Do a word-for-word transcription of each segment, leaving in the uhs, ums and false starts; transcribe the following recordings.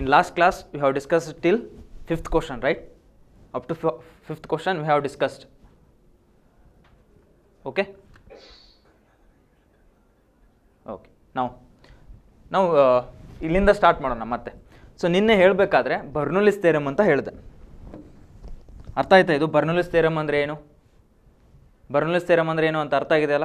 last class we have discussed till fifth question, right? Up to fifth question we have discussed. Okay. Okay. Now, now uh, ಇಲ್ಲಿಂದ start ಮಾಡೋಣ ಮತ್ತೆ. So ನಿನ್ನೆ ಹೇಳಬೇಕಾದ್ರೆ Bernoulli's theorem ಅಂತ ಹೇಳಿದೆ. ಅರ್ಥ ಆಯ್ತಾ? ಇದು ಬರ್ನೌಲಿಸ್ ಥಿಯರಮ್ ಅಂದರೆ ಏನು, ಬರ್ನೌಲಿಸ್ ಥಿಯರಮ್ ಅಂದರೆ ಏನು ಅಂತ ಅರ್ಥ ಆಗಿದೆಯಲ್ಲ?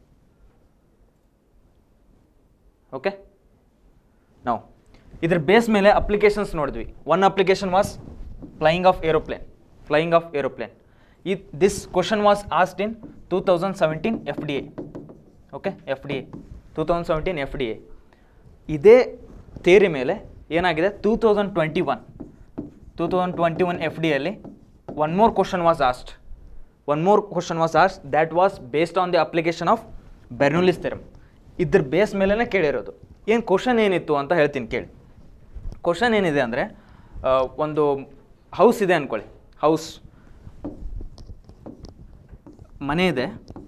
ಓಕೆ. ನಾವು ಇದ್ರ ಬೇಸ್ ಮೇಲೆ ಅಪ್ಲಿಕೇಶನ್ಸ್ ನೋಡಿದ್ವಿ. One application was flying of aeroplane, flying of aeroplane. ಈ this question was asked in two thousand seventeen F D A. Okay, F D A two thousand seventeen F D A. ಇದೇ theory ಮೇಲೆ ಏನಾಗಿದೆ, two thousand twenty one two thousand twenty one F D ಅಲ್ಲಿ one more question was asked, one more question was asked that was based on the application of Bernoulli's theorem. ಇದ್ರ base ಮೇಲೇ ಕೇಳಿರೋದು. ಏನು question ಏನಿತ್ತು ಅಂತ ಹೇಳ್ತೀನಿ ಕೇಳಿ. Question ಏನಿದೆ ಅಂದರೆ, ಒಂದು ಹೌಸ್ ಇದೆ ಅಂದ್ಕೊಳ್ಳಿ, ಹೌಸ್ ಮನೆ ಇದೆ.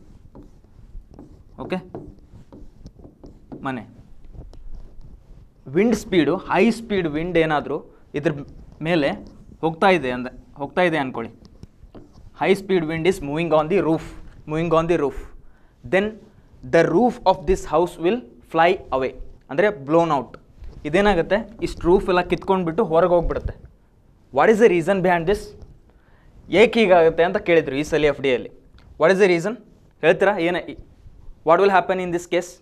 ಓಕೆ, ಮನೆ wind speed, high speed wind ಏನಾದರೂ ಇದ್ರ ಮೇಲೆ ಹೋಗ್ತಾ ಇದೆ ಅಂದ ಹೋಗ್ತಾ ಇದೆ ಅಂದ್ಕೊಳ್ಳಿ. High speed wind is moving on the roof, moving on the roof. Then the roof of this house will fly away, ಅಂದರೆ ಬ್ಲೋನ್ ಔಟ್. ಇದೇನಾಗುತ್ತೆ, ಇಷ್ಟು ರೂಫ್ ಎಲ್ಲ ಕಿತ್ಕೊಂಡ್ಬಿಟ್ಟು ಹೊರಗೆ ಹೋಗ್ಬಿಡುತ್ತೆ. What is the reason behind this? ಏಕೆ ಹೀಗಾಗುತ್ತೆ ಅಂತ ಕೇಳಿದರು ಈ ಸಲ ಎಫ್ ಡಿ ಎಲ್ಲಿ. ವಾಟ್ ಈಸ್ ದ ರೀಸನ್ ಹೇಳ್ತೀರಾ? ಏನೇ, what will happen in this case?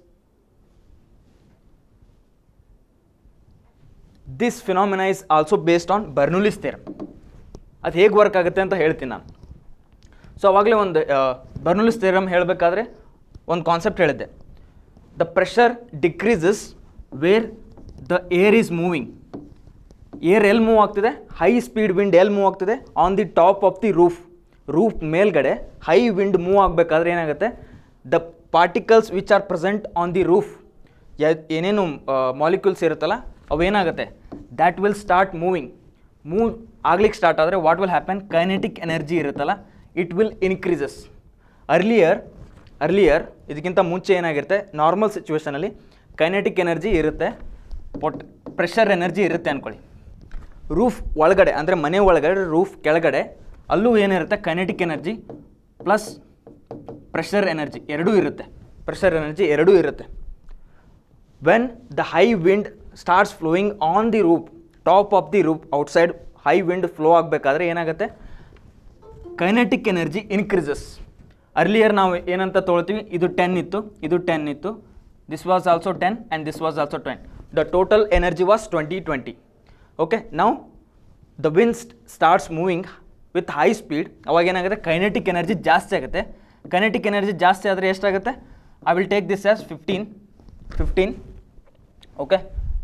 This phenomena is also based on Bernoulli's theorem. ಅದು ಹೇಗೆ ವರ್ಕ್ ಆಗುತ್ತೆ ಅಂತ ಹೇಳ್ತೀನಿ ನಾನು. ಸೊ ಆವಾಗಲೇ ಒಂದು ಬರ್ನೌಲಿಸ್ ಥಿಯರಮ್ ಹೇಳಬೇಕಾದ್ರೆ ಒಂದು ಕಾನ್ಸೆಪ್ಟ್ ಹೇಳಿದ್ದೆ. The pressure decreases where the air is moving. Air ಎಲ್ಲಿ ಮೂವ್ ಆಗ್ತಿದೆ, ಹೈ ಸ್ಪೀಡ್ ವಿಂಡ್ ಎಲ್ಲಿ ಮೂವ್ ಆಗ್ತಿದೆ, on the top of the roof. Roof ಮೇಲ್ಗಡೆ ಹೈ ವಿಂಡ್ ಮೂವ್ ಆಗಬೇಕಾದ್ರೆ ಏನಾಗುತ್ತೆ, the particles which are present on the roof, ಏನೇನು molecules ಇರುತ್ತಲ್ಲ ಅವೇನಾಗುತ್ತೆ, that will start moving. Move ಆಗ್ಲಿಕ್ಕೆ ಸ್ಟಾರ್ಟ್ ಆದರೆ what will happen, kinetic energy ಇರುತ್ತಲ್ಲ, it will increases. Earlier earlier ಇದಕ್ಕಿಂತ ಮುಂಚೆ ಏನಾಗಿರುತ್ತೆ, ನಾರ್ಮಲ್ ಸಿಚುವೇಷನಲ್ಲಿ ಕೈನೆಟಿಕ್ ಎನರ್ಜಿ ಇರುತ್ತೆ, ಪೊಟ್ ಪ್ರೆಷರ್ ಎನರ್ಜಿ ಇರುತ್ತೆ ಅಂದ್ಕೊಳ್ಳಿ. ರೂಫ್ ಒಳಗಡೆ ಅಂದರೆ ಮನೆ ಒಳಗಡೆ, ರೂಫ್ ಕೆಳಗಡೆ ಅಲ್ಲೂ ಏನಿರುತ್ತೆ, kinetic energy plus pressure energy ಎರಡೂ ಇರುತ್ತೆ, ಪ್ರೆಷರ್ ಎನರ್ಜಿ ಎರಡೂ ಇರುತ್ತೆ. When the high wind starts flowing on the roof, top of the roof outside high wind flow ಆಗಬೇಕಾದ್ರೆ ಏನಾಗುತ್ತೆ, ಕೈನೆಟಿಕ್ ಎನರ್ಜಿ ಇನ್ಕ್ರೀಸಸ್. ಅರ್ಲಿಯರ್ ನಾವು ಏನಂತ ತೊಗೊಳ್ತೀವಿ, ಇದು ಟೆನ್ ಇತ್ತು, ಇದು ಟೆನ್ ಇತ್ತು, this was also ten and this was also ten. The total energy was twenty twenty. Okay, now the wind starts moving with high speed. ಅವಾಗ ಏನಾಗುತ್ತೆ, ಕೈನೆಟಿಕ್ ಎನರ್ಜಿ ಜಾಸ್ತಿ ಆಗುತ್ತೆ. ಕೈನೆಟಿಕ್ ಎನರ್ಜಿ ಜಾಸ್ತಿ ಆದರೆ ಎಷ್ಟಾಗುತ್ತೆ, I will take this as fifteen fifteen. Okay,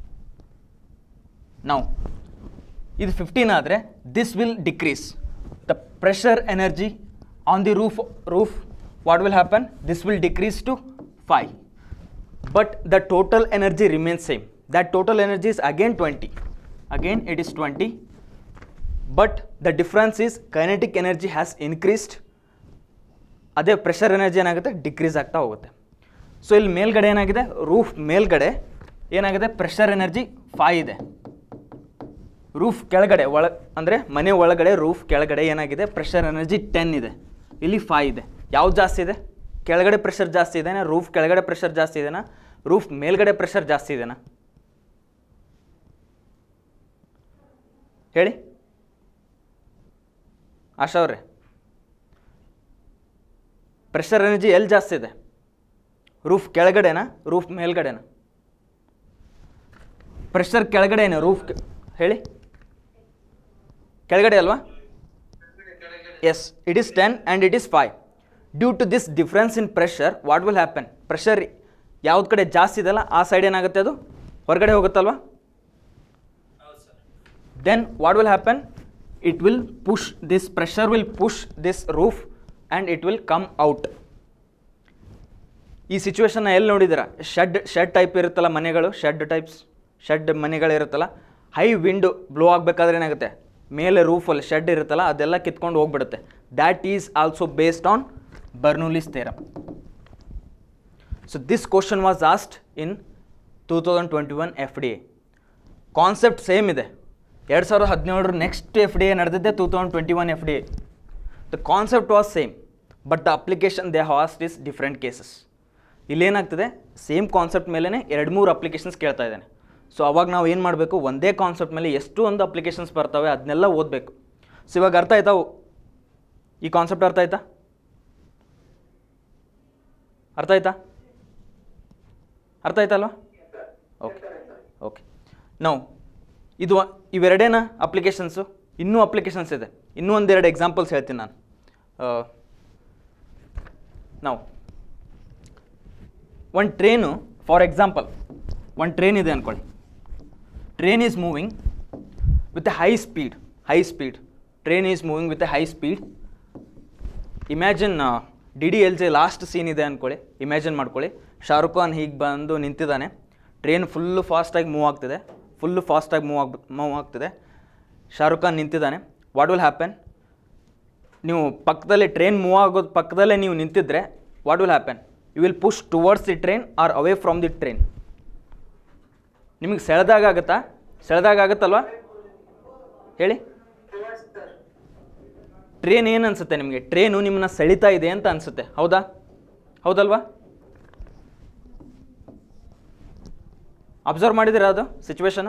ನಾವು ಇದು fifteen ಆದರೆ this will decrease the pressure energy on the roof roof what will happen, this will decrease to five. But the total energy remains same. That total energy is again twenty, again it is twenty. But the difference is kinetic energy has increased. ಅದೇ pressure energy ಏನಾಗುತ್ತೆ, decrease ಆಗ್ತಾ ಹೋಗುತ್ತೆ. So ಇಲ್ಲಿ ಮೇಲ್ಗಡೆ ಏನಾಗಿದೆ, roof ಮೇಲ್ಗಡೆ ಏನಾಗಿದೆ, pressure energy five ಇದೆ. ರೂಫ್ ಕೆಳಗಡೆ ಒಳ ಅಂದರೆ ಮನೆ ಒಳಗಡೆ ರೂಫ್ ಕೆಳಗಡೆ ಏನಾಗಿದೆ, ಪ್ರೆಷರ್ ಎನರ್ಜಿ ಟೆನ್ ಇದೆ, ಇಲ್ಲಿ ಫೈ ಇದೆ. ಯಾವ್ದು ಜಾಸ್ತಿ ಇದೆ, ಕೆಳಗಡೆ ಪ್ರೆಷರ್ ಜಾಸ್ತಿ ಇದೆನಾ, ರೂಫ್ ಕೆಳಗಡೆ ಪ್ರೆಷರ್ ಜಾಸ್ತಿ ಇದೆನಾ, ರೂಫ್ ಮೇಲ್ಗಡೆ ಪ್ರೆಷರ್ ಜಾಸ್ತಿ ಇದೆನಾ ಹೇಳಿ ಆಶಾ ಅವರೇ? ಪ್ರೆಷರ್ ಎನರ್ಜಿ ಎಲ್ಲಿ ಜಾಸ್ತಿ ಇದೆ, ರೂಫ್ ಕೆಳಗಡೆನಾ, ರೂಫ್ ಮೇಲ್ಗಡೆನಾ? ಪ್ರೆಷರ್ ಕೆಳಗಡೆನಾ, ರೂಫ್ ಹೇಳಿ, ಕೆಳಗಡೆ ಅಲ್ವಾ? Yes, it is ten and it is five. Due to this difference in pressure what will happen, pressure ಯಾವ್ದು ಕಡೆ ಜಾಸ್ತಿ ಇದೆಯಲ್ಲ ಆ ಸೈಡ್ ಏನಾಗುತ್ತೆ, ಅದು ಹೊರಗಡೆ ಹೋಗುತ್ತಲ್ವಾ? Then what will happen, it will push this pressure will push this roof and it will come out. ಈ ಸಿಚುವೇಶನ್ನ ಎಲ್ಲಿ ನೋಡಿದ್ದೀರಾ, ಶೆಡ್ ಶೆಡ್ ಟೈಪ್ ಇರುತ್ತಲ್ಲ ಮನೆಗಳು, ಶೆಡ್ ಟೈಪ್ಸ್ ಶೆಡ್ ಮನೆಗಳಿರುತ್ತಲ್ಲ, ಹೈ ವಿಂಡ್ ಬ್ಲೋ ಆಗಬೇಕಾದ್ರೆ ಏನಾಗುತ್ತೆ, ಮೇಲೆ ರೂಫಲ್ಲಿ ಶೆಡ್ ಇರುತ್ತಲ್ಲ ಅದೆಲ್ಲ ಕಿತ್ಕೊಂಡು ಹೋಗ್ಬಿಡುತ್ತೆ. That is also based on Bernoulli's theorem. So this question was asked in two thousand twenty one F D A. Concept same ಇದೆ. ಎರಡು ಸಾವಿರದ ಹದಿನೇಳರ ನೆಕ್ಸ್ಟ್ ಎಫ್ ಡಿ ಎ ನಡೆದಿದ್ದೆ two thousand twenty one F D A. The concept was same, but the application they asked is different cases. ಇಲ್ಲೇನಾಗ್ತದೆ, same concept ಮೇಲೇ ಎರಡು ಮೂರು applications ಕೇಳ್ತಾ ಇದ್ದಾನೆ. ಸೊ ಅವಾಗ ನಾವು ಏನು ಮಾಡಬೇಕು, ಒಂದೇ ಕಾನ್ಸೆಪ್ಟ್ ಮೇಲೆ ಎಷ್ಟು ಒಂದು ಅಪ್ಲಿಕೇಶನ್ಸ್ ಬರ್ತವೆ ಅದನ್ನೆಲ್ಲ ಓದಬೇಕು. ಸೊ ಇವಾಗ ಅರ್ಥ ಆಯ್ತಾ, ಈ ಕಾನ್ಸೆಪ್ಟ್ ಅರ್ಥ ಆಯ್ತಾ ಅರ್ಥ ಆಯ್ತಾ ಅರ್ಥ ಆಯ್ತಲ್ವಾ? ಓಕೆ ಓಕೆ ನಾವು ಇದು ಇವೆರಡೇನ ಅಪ್ಲಿಕೇಶನ್ಸು, ಇನ್ನೂ ಅಪ್ಲಿಕೇಶನ್ಸ್ ಇದೆ. ಇನ್ನೂ ಒಂದೆರಡು ಎಕ್ಸಾಂಪಲ್ಸ್ ಹೇಳ್ತೀನಿ ನಾನು. ನಾವು ಒಂದು ಟ್ರೇನು, ಫಾರ್ ಎಕ್ಸಾಂಪಲ್ ಒಂದು ಟ್ರೇನ್ ಇದೆ ಅಂದ್ಕೊಳ್ಳಿ. Train is moving with a high speed high speed train is moving with a high speed. Imagine D D L J last scene ಇದೆ ಅಂದ್ಕೊಳ್ಳಿ. ಇಮ್ಯಾಜಿನ್ ಮಾಡ್ಕೊಳ್ಳಿ, ಶಾರುಖ್ ಖಾನ್ ಹೀಗೆ ಬಂದು ನಿಂತಿದ್ದಾನೆ, ಟ್ರೇನ್ ಫುಲ್ಲು ಫಾಸ್ಟಾಗಿ ಮೂವ್ ಆಗ್ತಿದೆ ಫುಲ್ಲು ಫಾಸ್ಟಾಗಿ ಮೂವ್ ಆಗಿ ಮೂವ್ ಆಗ್ತಿದೆ ಶಾರುಖ್ ಖಾನ್ ನಿಂತಿದ್ದಾನೆ. What will happen? ನೀವು ಪಕ್ಕದಲ್ಲೇ ಟ್ರೈನ್ ಮೂವ್ ಆಗೋದು ಪಕ್ಕದಲ್ಲೇ ನೀವು ನಿಂತಿದ್ರೆ what will happen? You will push towards the train or away from the train. ನಿಮಗೆ ಸೆಳೆದಾಗ ಆಗುತ್ತಾ? ಸೆಳೆದಾಗ ಆಗುತ್ತಲ್ವಾ? ಹೇಳಿ. ಟ್ರೇನ್ ಏನು ಅನಿಸುತ್ತೆ ನಿಮಗೆ? ಟ್ರೇನು ನಿಮ್ಮನ್ನ ಸೆಳಿತಾ ಇದೆ ಅಂತ ಅನಿಸುತ್ತೆ, ಹೌದಾ? ಹೌದಲ್ವಾ? ಅಬ್ಸರ್ವ್ ಮಾಡಿದಿರಾ ಅದು situation?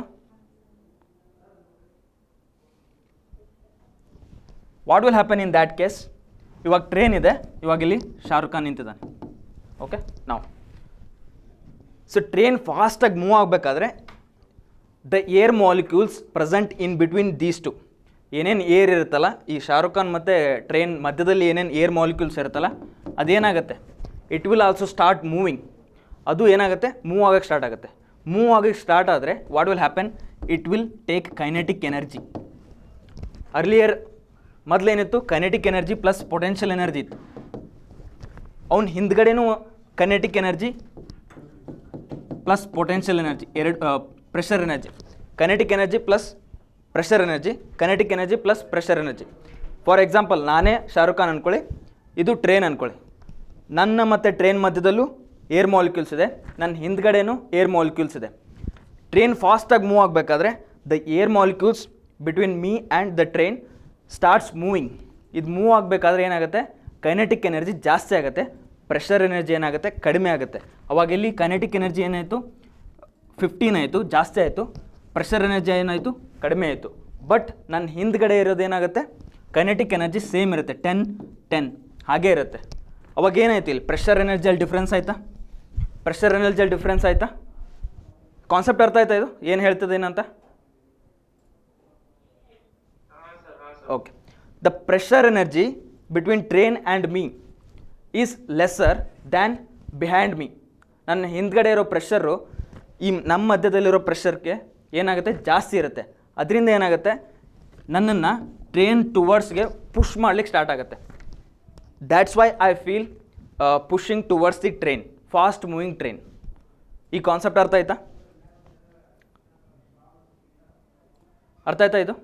What will happen in that case? ಇವಾಗ ಟ್ರೇನ್ ಇದೆ, ಇವಾಗ ಇಲ್ಲಿ ಶಾರುಖ್ ಖಾನ್ ನಿಂತಿದ್ದಾನೆ. ಓಕೆ, ನಾವು ಸೊ ಟ್ರೇನ್ ಫಾಸ್ಟಾಗಿ ಮೂವ್ ಆಗಬೇಕಾದ್ರೆ the air molecules present in between these two, ಏನೇನು ಏರ್ ಇರುತ್ತಲ್ಲ, ಈ ಶಾರುಖ್ ಖಾನ್ ಮತ್ತು ಟ್ರೈನ್ ಮಧ್ಯದಲ್ಲಿ ಏನೇನು ಏರ್ ಮಾಲಿಕ್ಯೂಲ್ಸ್ ಇರುತ್ತಲ್ಲ ಅದೇನಾಗುತ್ತೆ, it will also start moving. ಅದು ಏನಾಗುತ್ತೆ, ಮೂವ್ ಆಗೋಕ್ಕೆ ಸ್ಟಾರ್ಟ್ ಆಗುತ್ತೆ. ಮೂವ್ ಆಗೋಕ್ಕೆ ಸ್ಟಾರ್ಟ್ ಆದರೆ what will happen? It will take kinetic energy. Earlier ಮೊದಲೇನಿತ್ತು, kinetic energy plus potential energy ಇತ್ತು. ಅವನು ಹಿಂದ್ಗಡೆನೂ kinetic energy plus potential energy, ಎರಡು pressure energy, kinetic energy plus pressure energy, kinetic energy plus pressure energy. For example, ನಾನೇ ಶಾರುಖ್ ಖಾನ್ ಅಂದ್ಕೊಳ್ಳಿ, ಇದು train ಅಂದ್ಕೊಳ್ಳಿ. ನನ್ನ ಮತ್ತು ಟ್ರೈನ್ ಮಧ್ಯದಲ್ಲೂ ಏರ್ ಮಾಲಿಕ್ಯೂಲ್ಸ್ ಇದೆ, ನನ್ನ ಹಿಂದ್ಗಡೆನೂ ಏರ್ ಮಾಲಿಕ್ಯೂಲ್ಸ್ ಇದೆ. ಟ್ರೈನ್ ಫಾಸ್ಟಾಗಿ ಮೂವ್ ಆಗಬೇಕಾದ್ರೆ the air molecules between me and the train starts moving. ಇದು ಮೂವ್ ಆಗಬೇಕಾದ್ರೆ ಏನಾಗುತ್ತೆ, ಕೈನೆಟಿಕ್ ಎನರ್ಜಿ ಜಾಸ್ತಿ ಆಗುತ್ತೆ, ಪ್ರೆಷರ್ ಎನರ್ಜಿ ಏನಾಗುತ್ತೆ, ಕಡಿಮೆ ಆಗುತ್ತೆ. ಅವಾಗ ಇಲ್ಲಿ ಕೈನೆಟಿಕ್ ಎನರ್ಜಿ ಏನಾಯಿತು, ಫಿಫ್ಟೀನ್ ಆಯಿತು, ಜಾಸ್ತಿ ಆಯಿತು. ಪ್ರೆಷರ್ ಎನರ್ಜಿ ಏನಾಯಿತು, ಕಡಿಮೆ ಆಯಿತು. ಬಟ್ ನನ್ನ ಹಿಂದ್ಗಡೆ ಇರೋದೇನಾಗುತ್ತೆ, ಕೈನೆಟಿಕ್ ಎನರ್ಜಿ ಸೇಮ್ ಇರುತ್ತೆ, ಟೆನ್ ಟೆನ್ ಹಾಗೇ ಇರುತ್ತೆ. ಅವಾಗ ಏನಾಯ್ತು, ಇಲ್ಲಿ ಪ್ರೆಷರ್ ಎನರ್ಜಿಯಲ್ಲಿ ಡಿಫ್ರೆನ್ಸ್ ಆಯಿತಾ? ಪ್ರೆಷರ್ ಎನರ್ಜಿಯಲ್ಲಿ ಡಿಫ್ರೆನ್ಸ್ ಆಯಿತಾ? ಕಾನ್ಸೆಪ್ಟ್ ಅರ್ಥ ಆಯ್ತಾ ಇದು ಏನು ಹೇಳ್ತದೆ ಏನಂತ? Okay, the pressure energy between train and me is lesser than behind me. ನನ್ನ ಹಿಂದ್ಗಡೆ ಇರೋ ಪ್ರೆಷರು ಈ ನಮ್ಮ ಮಧ್ಯದಲ್ಲಿರೋ ಪ್ರೆಷರ್ಗೆ ಏನಾಗುತ್ತೆ, ಜಾಸ್ತಿ ಇರುತ್ತೆ. ಅದರಿಂದ ಏನಾಗುತ್ತೆ, ನನ್ನನ್ನು ಟ್ರೈನ್ ಟುವರ್ಡ್ಸ್ಗೆ ಪುಷ್ ಮಾಡ್ಲಿಕ್ಕೆ ಸ್ಟಾರ್ಟ್ ಆಗುತ್ತೆ. That's why I feel pushing towards the train, fast moving train. ಈ ಕಾನ್ಸೆಪ್ಟ್ ಅರ್ಥ ಆಯ್ತಾ? ಅರ್ಥ ಆಯ್ತಾ ಇದು?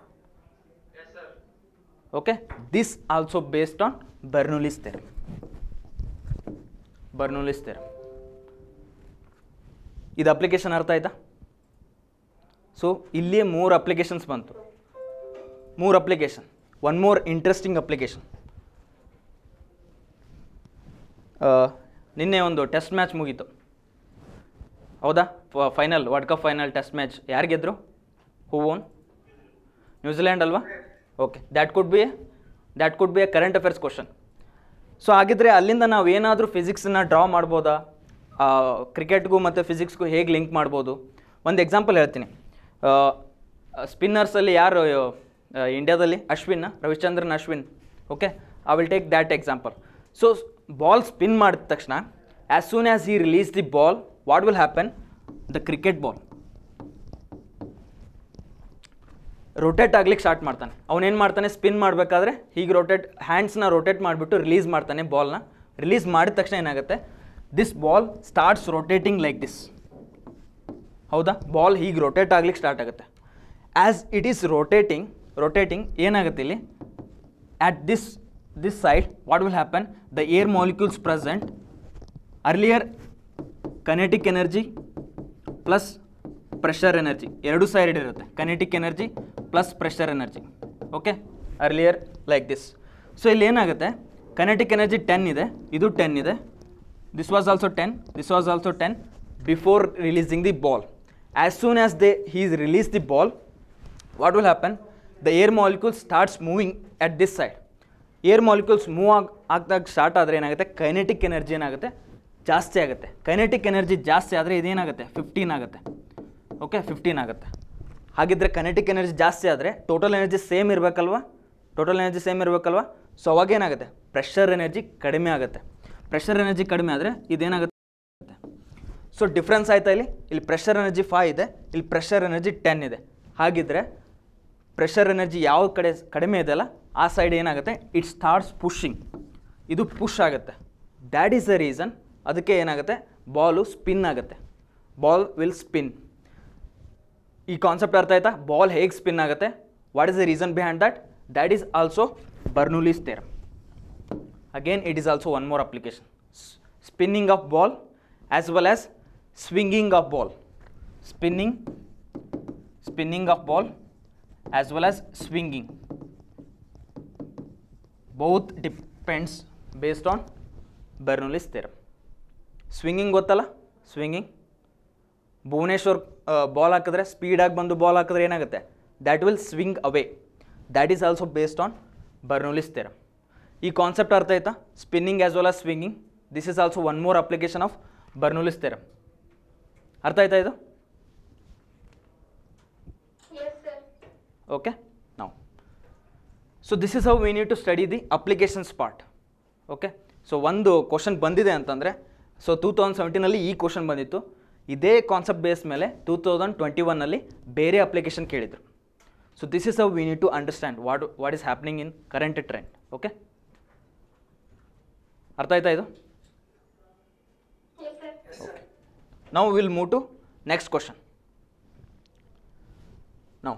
Okay, this also based on Bernoulli's theorem. Bernoulli's theorem ಇದು ಅಪ್ಲಿಕೇಶನ್ ಅರ್ಥ ಆಯ್ತಾ? ಸೊ ಇಲ್ಲಿಯೇ ಮೂರು ಅಪ್ಲಿಕೇಶನ್ಸ್ ಬಂತು, ಮೂರು application. One more interesting application. ನಿನ್ನೆ ಒಂದು ಟೆಸ್ಟ್ ಮ್ಯಾಚ್ ಮುಗೀತು, ಹೌದಾ? Final, world cup final test match ಯಾರು ಗೆದ್ದರು? Who won? ನ್ಯೂಜಿಲ್ಯಾಂಡ್ ಅಲ್ವಾ? Okay, that could be that could be a current affairs question. So ಹಾಗಿದ್ರೆ ಅಲ್ಲಿಂದ ನಾವು ಏನಾದರೂ ಫಿಸಿಕ್ಸನ್ನ ಡ್ರಾ ಮಾಡ್ಬೋದಾ? ಕ್ರಿಕೆಟ್ಗೂ ಮತ್ತು ಫಿಸಿಕ್ಸ್ಗೂ ಹೇಗೆ ಲಿಂಕ್ ಮಾಡ್ಬೋದು? ಒಂದು ಎಕ್ಸಾಂಪಲ್ ಹೇಳ್ತೀನಿ. ಸ್ಪಿನ್ನರ್ಸಲ್ಲಿ ಯಾರು ಇಂಡಿಯಾದಲ್ಲಿ? Ashwin, Ravichandran Ashwin. Okay, I will take that example. So ball spin ಮಾಡಿದ ತಕ್ಷಣ as soon as he release the ball, what will happen? The cricket ball rotate ಆಗ್ಲಿಕ್ಕೆ ಸ್ಟಾರ್ಟ್ ಮಾಡ್ತಾನೆ. ಅವನೇನು ಮಾಡ್ತಾನೆ, ಸ್ಪಿನ್ ಮಾಡಬೇಕಾದ್ರೆ ಹೀಗೆ ರೊಟೇಟ್, ಹ್ಯಾಂಡ್ಸ್ನ ರೊಟೇಟ್ ಮಾಡಿಬಿಟ್ಟು ರಿಲೀಸ್ ಮಾಡ್ತಾನೆ ಬಾಲ್ನ. ರಿಲೀಸ್ ಮಾಡಿದ ತಕ್ಷಣ ಏನಾಗುತ್ತೆ, this ball starts rotating like this. ಹೌದಾ? ಬಾಲ್ ಹೀಗೆ ರೊಟೇಟ್ ಆಗ್ಲಿಕ್ಕೆ ಸ್ಟಾರ್ಟ್ ಆಗುತ್ತೆ. As it is rotating rotating ಏನಾಗುತ್ತೆ ಇಲ್ಲಿ, at this this side what will happen? The air molecules present, earlier kinetic energy plus pressure energy ಎರಡು side ಇರುತ್ತೆ, kinetic energy plus pressure energy. Okay, earlier like this. So ಇಲ್ಲಿ ಏನಾಗುತ್ತೆ, kinetic energy ten ಇದೆ, ಇದು ten ಇದೆ, this was also ten, this was also ten before releasing the ball. As soon as they he release the ball, what will happen, the air molecule starts moving at this side. Air molecules move ಆಗಿ ಆಗ್ದಾಗ start ಆದರೆ ಏನಾಗುತ್ತೆ, kinetic energy ಏನಾಗುತ್ತೆ, ಜಾಸ್ತಿ ಆಗುತ್ತೆ. Kinetic energy ಜಾಸ್ತಿ ಆದರೆ ಇದೇನಾಗುತ್ತೆ, ಫಿಫ್ಟೀನ್ ಆಗುತ್ತೆ. ಓಕೆ, ಫಿಫ್ಟೀನ್ ಆಗುತ್ತೆ. ಹಾಗಿದ್ರೆ ಕೈನೆಟಿಕ್ ಎನರ್ಜಿ ಜಾಸ್ತಿ ಆದರೆ ಟೋಟಲ್ ಎನರ್ಜಿ ಸೇಮ್ ಇರಬೇಕಲ್ವಾ, ಟೋಟಲ್ ಎನರ್ಜಿ ಸೇಮ್ ಇರಬೇಕಲ್ವಾ. ಸೊ ಅವಾಗ ಏನಾಗುತ್ತೆ, ಪ್ರೆಷರ್ ಎನರ್ಜಿ ಕಡಿಮೆ ಆಗುತ್ತೆ. ಪ್ರೆಷರ್ ಎನರ್ಜಿ ಕಡಿಮೆ ಆದರೆ ಇದೇನಾಗುತ್ತೆ, ಸೊ ಡಿಫ್ರೆನ್ಸ್ ಆಯ್ತಾ ಇಲ್ಲಿ, ಇಲ್ಲಿ ಪ್ರೆಷರ್ ಎನರ್ಜಿ ಫೈವ್ ಇದೆ, ಇಲ್ಲಿ ಪ್ರೆಷರ್ ಎನರ್ಜಿ ಟೆನ್ ಇದೆ. ಹಾಗಿದ್ರೆ ಪ್ರೆಷರ್ ಎನರ್ಜಿ ಯಾವ ಕಡೆ ಕಡಿಮೆ ಇದೆಯಲ್ಲ ಆ ಸೈಡ್ ಏನಾಗುತ್ತೆ, ಇಟ್ ಸ್ಟಾರ್ಟ್ಸ್ ಪುಷಿಂಗ್, ಇದು ಪುಷ್ ಆಗುತ್ತೆ. ದ್ಯಾಟ್ ಈಸ್ ದ ರೀಸನ್, ಅದಕ್ಕೆ ಏನಾಗುತ್ತೆ, ಬಾಲು ಸ್ಪಿನ್ ಆಗುತ್ತೆ, ಬಾಲ್ ವಿಲ್ ಸ್ಪಿನ್. ಈ ಕಾನ್ಸೆಪ್ಟ್ ಅರ್ಥ ಆಯ್ತಾ, ಬಾಲ್ ಹೇಗೆ ಸ್ಪಿನ್ ಆಗುತ್ತೆ, what is the reason behind that, that is also Bernoulli's theorem. Again it is also one more application, spinning of ball as well as swinging of ball, spinning spinning of ball as well as swinging, both depends based on Bernoulli's theorem. Swinging ಗೊತ್ತಲ್ಲ, swinging, Bhuvneshwar ball ಹಾಕಿದ್ರೆ ಸ್ಪೀಡಾಗಿ ಬಂದು ball ಹಾಕಿದ್ರೆ ಏನಾಗುತ್ತೆ, that will swing away, that is also based on Bernoulli's theorem. ಈ concept ಅರ್ಥ ಆಯ್ತಾ, spinning as well as swinging, this is also one more application of Bernoulli's theorem. ಅರ್ಥ ಆಯ್ತಾ ಇದು? ಓಕೆ, ನಾವು so this is how we need to study the applications part. Okay, so ಒಂದು question ಬಂದಿದೆ ಅಂತಂದರೆ, ಸೊ ಟೂ ತೌಸಂಡ್ ಸೆವೆಂಟೀನಲ್ಲಿ ಈ question ಬಂದಿತ್ತು, ಇದೇ ಕಾನ್ಸೆಪ್ಟ್ ಬೇಸ್ ಮೇಲೆ ಟೂ ತೌಸಂಡ್ ಟ್ವೆಂಟಿ ಒನ್ನಲ್ಲಿ ಬೇರೆ ಅಪ್ಲಿಕೇಶನ್ ಕೇಳಿದರು. So this is how we need to understand what what is happening in current trend. Okay, ಅರ್ಥ ಆಯ್ತಾ ಇದು? Okay, now we will move to next question. Now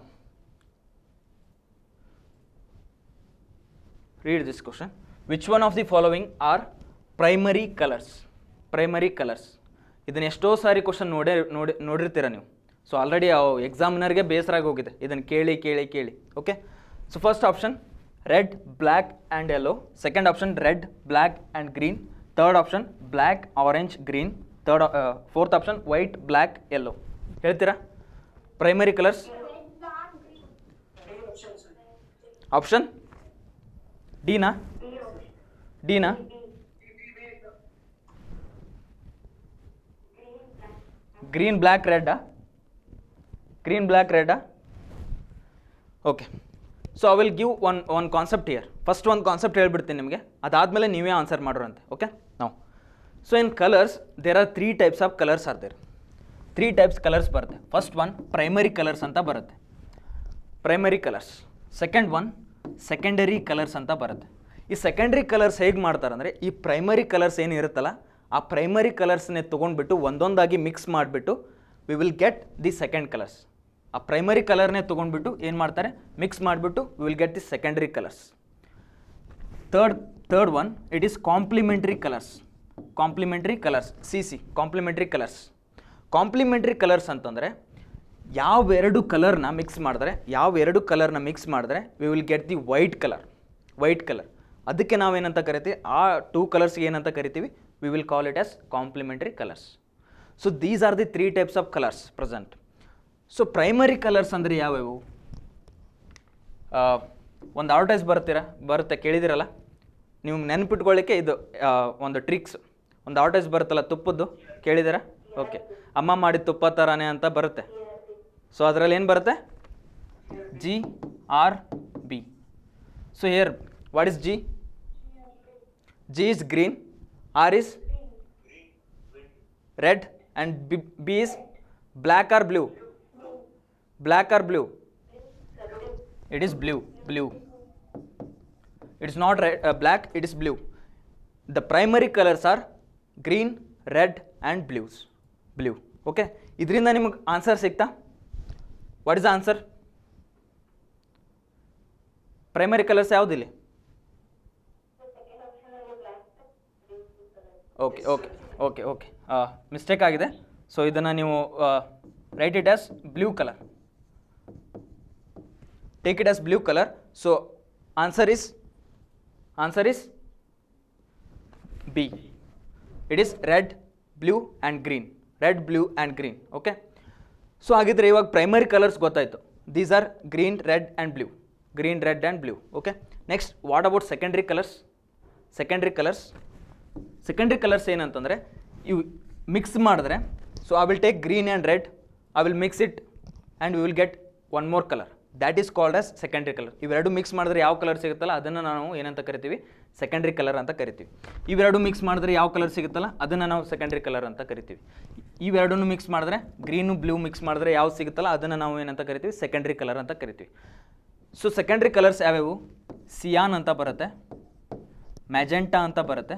read this question, which one of the following are primary colors? Primary colors, ಇದನ್ನು ಎಷ್ಟೋ ಸಾರಿ question ನೋಡೇ ನೋಡಿ ನೋಡಿರ್ತೀರ ನೀವು. So already ಎಕ್ಸಾಮಿನರ್ಗೆ ಬೇಸರ ಆಗಿ ಹೋಗಿದೆ ಇದನ್ನು ಕೇಳಿ ಕೇಳಿ ಕೇಳಿ. Okay, so first option red, black and yellow, second option red, black and green, third option black, orange, green, third fourth option white, black, yellow. ಹೇಳ್ತೀರಾ ಪ್ರೈಮರಿ ಕಲರ್ಸ್? ಆಪ್ಷನ್ ಡಿನಾ? ಡಿನಾ? ಗ್ರೀನ್, ಬ್ಲ್ಯಾಕ್, ರೆಡ್ಡಾ? ಗ್ರೀನ್, ಬ್ಲ್ಯಾಕ್, ರೆಡ್ಡಾ? Okay, so I will give one one concept here. First ಒಂದು concept ಹೇಳ್ಬಿಡ್ತೀನಿ ನಿಮಗೆ, ಅದಾದಮೇಲೆ ನೀವೇ ಆನ್ಸರ್ ಮಾಡೋರಂತೆ. ಓಕೆ, ನಾವು so in colours there are three types of colours R there. Three types colours ಬರುತ್ತೆ. ಫಸ್ಟ್ ಒನ್ ಪ್ರೈಮರಿ ಕಲರ್ಸ್ ಅಂತ ಬರುತ್ತೆ, primary colours. Second one secondary colours ಅಂತ ಬರುತ್ತೆ. ಈ ಸೆಕೆಂಡರಿ ಕಲರ್ಸ್ ಹೇಗೆ ಮಾಡ್ತಾರೆ ಅಂದರೆ, ಈ ಪ್ರೈಮರಿ ಕಲರ್ಸ್ ಏನಿರುತ್ತಲ್ಲ ಆ ಪ್ರೈಮರಿ ಕಲರ್ಸ್ನೇ ತೊಗೊಂಡ್ಬಿಟ್ಟು ಒಂದೊಂದಾಗಿ ಮಿಕ್ಸ್ ಮಾಡಿಬಿಟ್ಟು we will get the second colours. ಆ ಪ್ರೈಮರಿ ಕಲರ್ನೇ ತೊಗೊಂಡ್ಬಿಟ್ಟು ಏನು ಮಾಡ್ತಾರೆ, ಮಿಕ್ಸ್ ಮಾಡಿಬಿಟ್ಟು we will get the secondary colours. Third third one it is complementary colours. Complementary colours, C C complementary colours. Complementary colours ಅಂತಂದರೆ ಯಾವೆರಡು ಕಲರ್ನ ಮಿಕ್ಸ್ ಮಾಡಿದ್ರೆ ಯಾವೆರಡು ಕಲರ್ನ ಮಿಕ್ಸ್ ಮಾಡಿದ್ರೆ we will get the white colour. White colour, ಅದಕ್ಕೆ ನಾವೇನಂತ ಕರಿತೀವಿ, ಆ ಟೂ ಕಲರ್ಸ್ಗೆ ಏನಂತ ಕರಿತೀವಿ, we will call it as complimentary colours. So these are the three types of colours present. So primary colours ಅಂದರೆ ಯಾವ್ಯಾವು? ಒಂದು ಅಡ್ವರ್ಟೈಸ್ ಬರ್ತೀರಾ ಬರುತ್ತೆ ಕೇಳಿದಿರಲ್ಲ ನೀವು, ನೆನಪಿಟ್ಕೊಳ್ಳಿಕ್ಕೆ ಇದು ಒಂದು ಟ್ರಿಕ್ಸ್. ಒಂದು ಅಡ್ವರ್ಟೈಸ್ ಬರುತ್ತಲ್ಲ ತುಪ್ಪದ್ದು, ಕೇಳಿದ್ದೀರಾ? ಓಕೆ, ಅಮ್ಮ ಮಾಡಿದ ತುಪ್ಪ ಥರನೇ ಅಂತ ಬರುತ್ತೆ. ಸೊ ಅದರಲ್ಲಿ ಏನು ಬರುತ್ತೆ, G R B. So here what is G? G is green, R is red and B B is black or blue? Black or blue? It is blue, blue. It is not red, uh, black, it is blue. The primary colors are green, red and blues. Blue. Okay? ಇದರಿಂದ ನಿಮಗೆ answer ಸಿಗ್ತಾ? What is the answer? Primary colours ಯಾವುದಿಲ್ಲ? Okay okay okay okay mistake ಆಗಿದೆ. So ಇದನ್ನು ನೀವು write it as blue color. Take it as blue color. So answer is answer is B. It is red, blue and green. Red, blue and green. Okay. So ಹಾಗಿದ್ರೆ ಇವಾಗ primary colours ಗೊತ್ತಾಯಿತು. These are green, red and blue. Green, red and blue. Okay. Next, what about secondary colors? Secondary colors. Secondary colors ಏನಂತಂದರೆ ಇವು mix ಮಾಡಿದ್ರೆ, so I will take green and red, I will mix it and we will get one more color. That is called as secondary color. ಇವೆರಡು mix ಮಾಡಿದ್ರೆ ಯಾವ colour ಸಿಗುತ್ತಲ್ಲ ಅದನ್ನು ನಾವು ಏನಂತ ಕರಿತೀವಿ, ಸೆಕೆಂಡ್ರಿ ಕಲರ್ ಅಂತ ಕರಿತೀವಿ. ಇವೆರಡು ಮಿಕ್ಸ್ ಮಾಡಿದ್ರೆ ಯಾವ ಕಲರ್ ಸಿಗುತ್ತಲ್ಲ ಅದನ್ನು ನಾವು ಸೆಕೆಂಡ್ರಿ ಕಲರ್ ಅಂತ ಕರಿತೀವಿ. ಇವೆರಡನ್ನು ಮಿಕ್ಸ್ ಮಾಡಿದ್ರೆ ಗ್ರೀನು ಬ್ಲೂ ಮಿಕ್ಸ್ ಮಾಡಿದ್ರೆ ಯಾವ ಸಿಗುತ್ತಲ್ಲ ಅದನ್ನು ನಾವು ಏನಂತ ಕರಿತೀವಿ, ಸೆಕೆಂಡ್ರಿ ಕಲರ್ ಅಂತ ಕರಿತೀವಿ. ಸೊ ಸೆಕೆಂಡ್ರಿ ಕಲರ್ಸ್ ಯಾವ್ಯಾವು? ಸಿಯಾನ್ ಅಂತ ಬರುತ್ತೆ, ಮ್ಯಾಜೆಂಟಾ ಅಂತ ಬರುತ್ತೆ,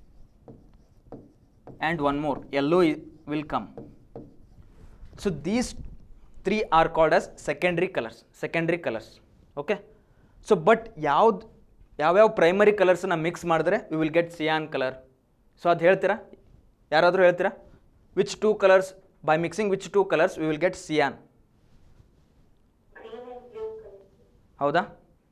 and one more yellow will come. So these three are called as secondary colors. Secondary colors. Okay. So but ಯಾವ್ದು ಯಾವ್ಯಾವ ಪ್ರೈಮರಿ ಕಲರ್ಸನ್ನ ಮಿಕ್ಸ್ ಮಾಡಿದ್ರೆ we will get cyan colour. So ಅದು ಹೇಳ್ತೀರಾ? ಯಾರಾದರೂ ಹೇಳ್ತೀರಾ? Which two colours, by mixing which two colours we will get cyan? ಹೌದಾ?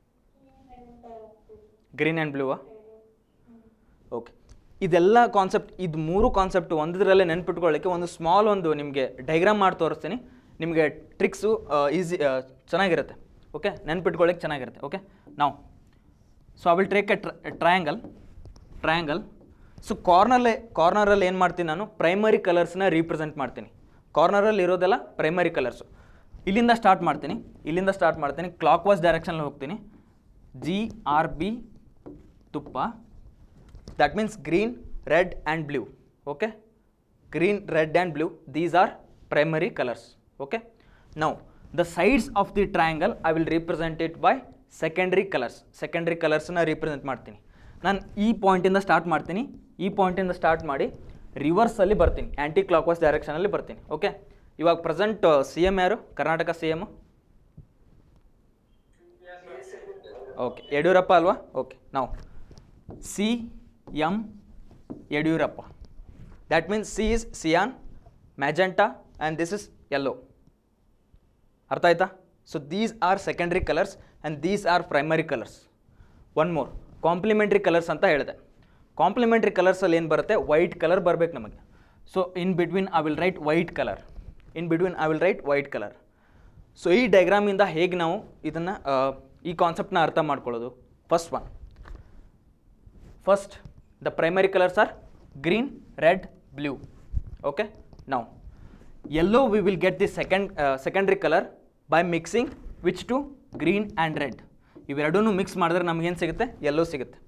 Green and ಬ್ಲೂವಾ? ಓಕೆ. ಇದೆಲ್ಲ ಕಾನ್ಸೆಪ್ಟ್, ಇದು ಮೂರು ಕಾನ್ಸೆಪ್ಟ್ ಒಂದರಲ್ಲೇ ನೆನ್ಪಿಟ್ಕೊಳ್ಳಿಕ್ಕೆ ಒಂದು ಸ್ಮಾಲ್ ಒಂದು ನಿಮಗೆ ಡೈಗ್ರಾಮ್ ಮಾಡಿ ತೋರಿಸ್ತೀನಿ. ನಿಮಗೆ ಟ್ರಿಕ್ಸು ಈಸಿ ಚೆನ್ನಾಗಿರುತ್ತೆ. ಓಕೆ, ನೆನ್ಪಿಟ್ಕೊಳ್ಳಿಕ್ಕೆ ಚೆನ್ನಾಗಿರುತ್ತೆ. ಓಕೆ, ನಾವು so I will take a triangle triangle so ಕಾರ್ನಲ್ಲೇ ಕಾರ್ನರಲ್ಲಿ ಏನು ಮಾಡ್ತೀನಿ ನಾನು, ಪ್ರೈಮರಿ ಕಲರ್ಸ್ನ ರೀಪ್ರೆಸೆಂಟ್ ಮಾಡ್ತೀನಿ. ಕಾರ್ನರಲ್ಲಿ ಇರೋದೆಲ್ಲ ಪ್ರೈಮರಿ ಕಲರ್ಸು. ಇಲ್ಲಿಂದ ಸ್ಟಾರ್ಟ್ ಮಾಡ್ತೀನಿ ಇಲ್ಲಿಂದ ಸ್ಟಾರ್ಟ್ ಮಾಡ್ತೀನಿ ಕ್ಲಾಕ್ ವೈಸ್ ಡೈರೆಕ್ಷನಲ್ಲಿ ಹೋಗ್ತೀನಿ. ಜಿ ಆರ್ ಬಿ ತುಪ್ಪ, that means green, red and blue. Okay, green, red and blue, these are primary colors. Okay, now the sides of the triangle I will represent it by secondary colors. Secondary colors na represent ಮಾಡ್ತೀನಿ. ನಾನು ಈ ಪಾಯಿಂಟಿಂದ start ಮಾಡ್ತೀನಿ, ಈ ಪಾಯಿಂಟಿಂದ start ಮಾಡಿ ರಿವರ್ಸಲ್ಲಿ ಬರ್ತೀನಿ, ಆ್ಯಂಟಿ clock wise ಡೈರೆಕ್ಷನಲ್ಲಿ ಬರ್ತೀನಿ. Okay, ಇವಾಗ present C M ಯಾರು? Karnataka C M okay, Yediyurappa ಅಲ್ವಾ? ಓಕೆ, ನಾವು C M Yediyurappa. That means C is cyan, magenta and this is yellow. ಅರ್ಥ ಆಯ್ತಾ? So these are secondary colours and these are primary colours. One more, complementary colours ಅಂತ ಹೇಳಿದೆ. Complimentary ಕಲರ್ಸಲ್ಲಿ ಏನು ಬರುತ್ತೆ? White colour ಬರಬೇಕು ನಮಗೆ. So in between I will write white colour. In between I will write white colour. So ಈ ಡೈಗ್ರಾಮಿಂದ ಹೇಗೆ ನಾವು ಇದನ್ನು ಈ ಕಾನ್ಸೆಪ್ಟನ್ನ ಅರ್ಥ ಮಾಡ್ಕೊಳ್ಳೋದು? First one, first the primary colors are green, red, blue. Okay, now yellow we will get the second uh, secondary color by mixing which two? Green and red. ಇವೆರಡೂ ಮಿಕ್ಸ್ ಮಾಡಿದ್ರೆ ನಮ್ಗೆ ಏನು ಸಿಗುತ್ತೆ? ಯೆಲ್ಲೋ ಸಿಗುತ್ತೆ.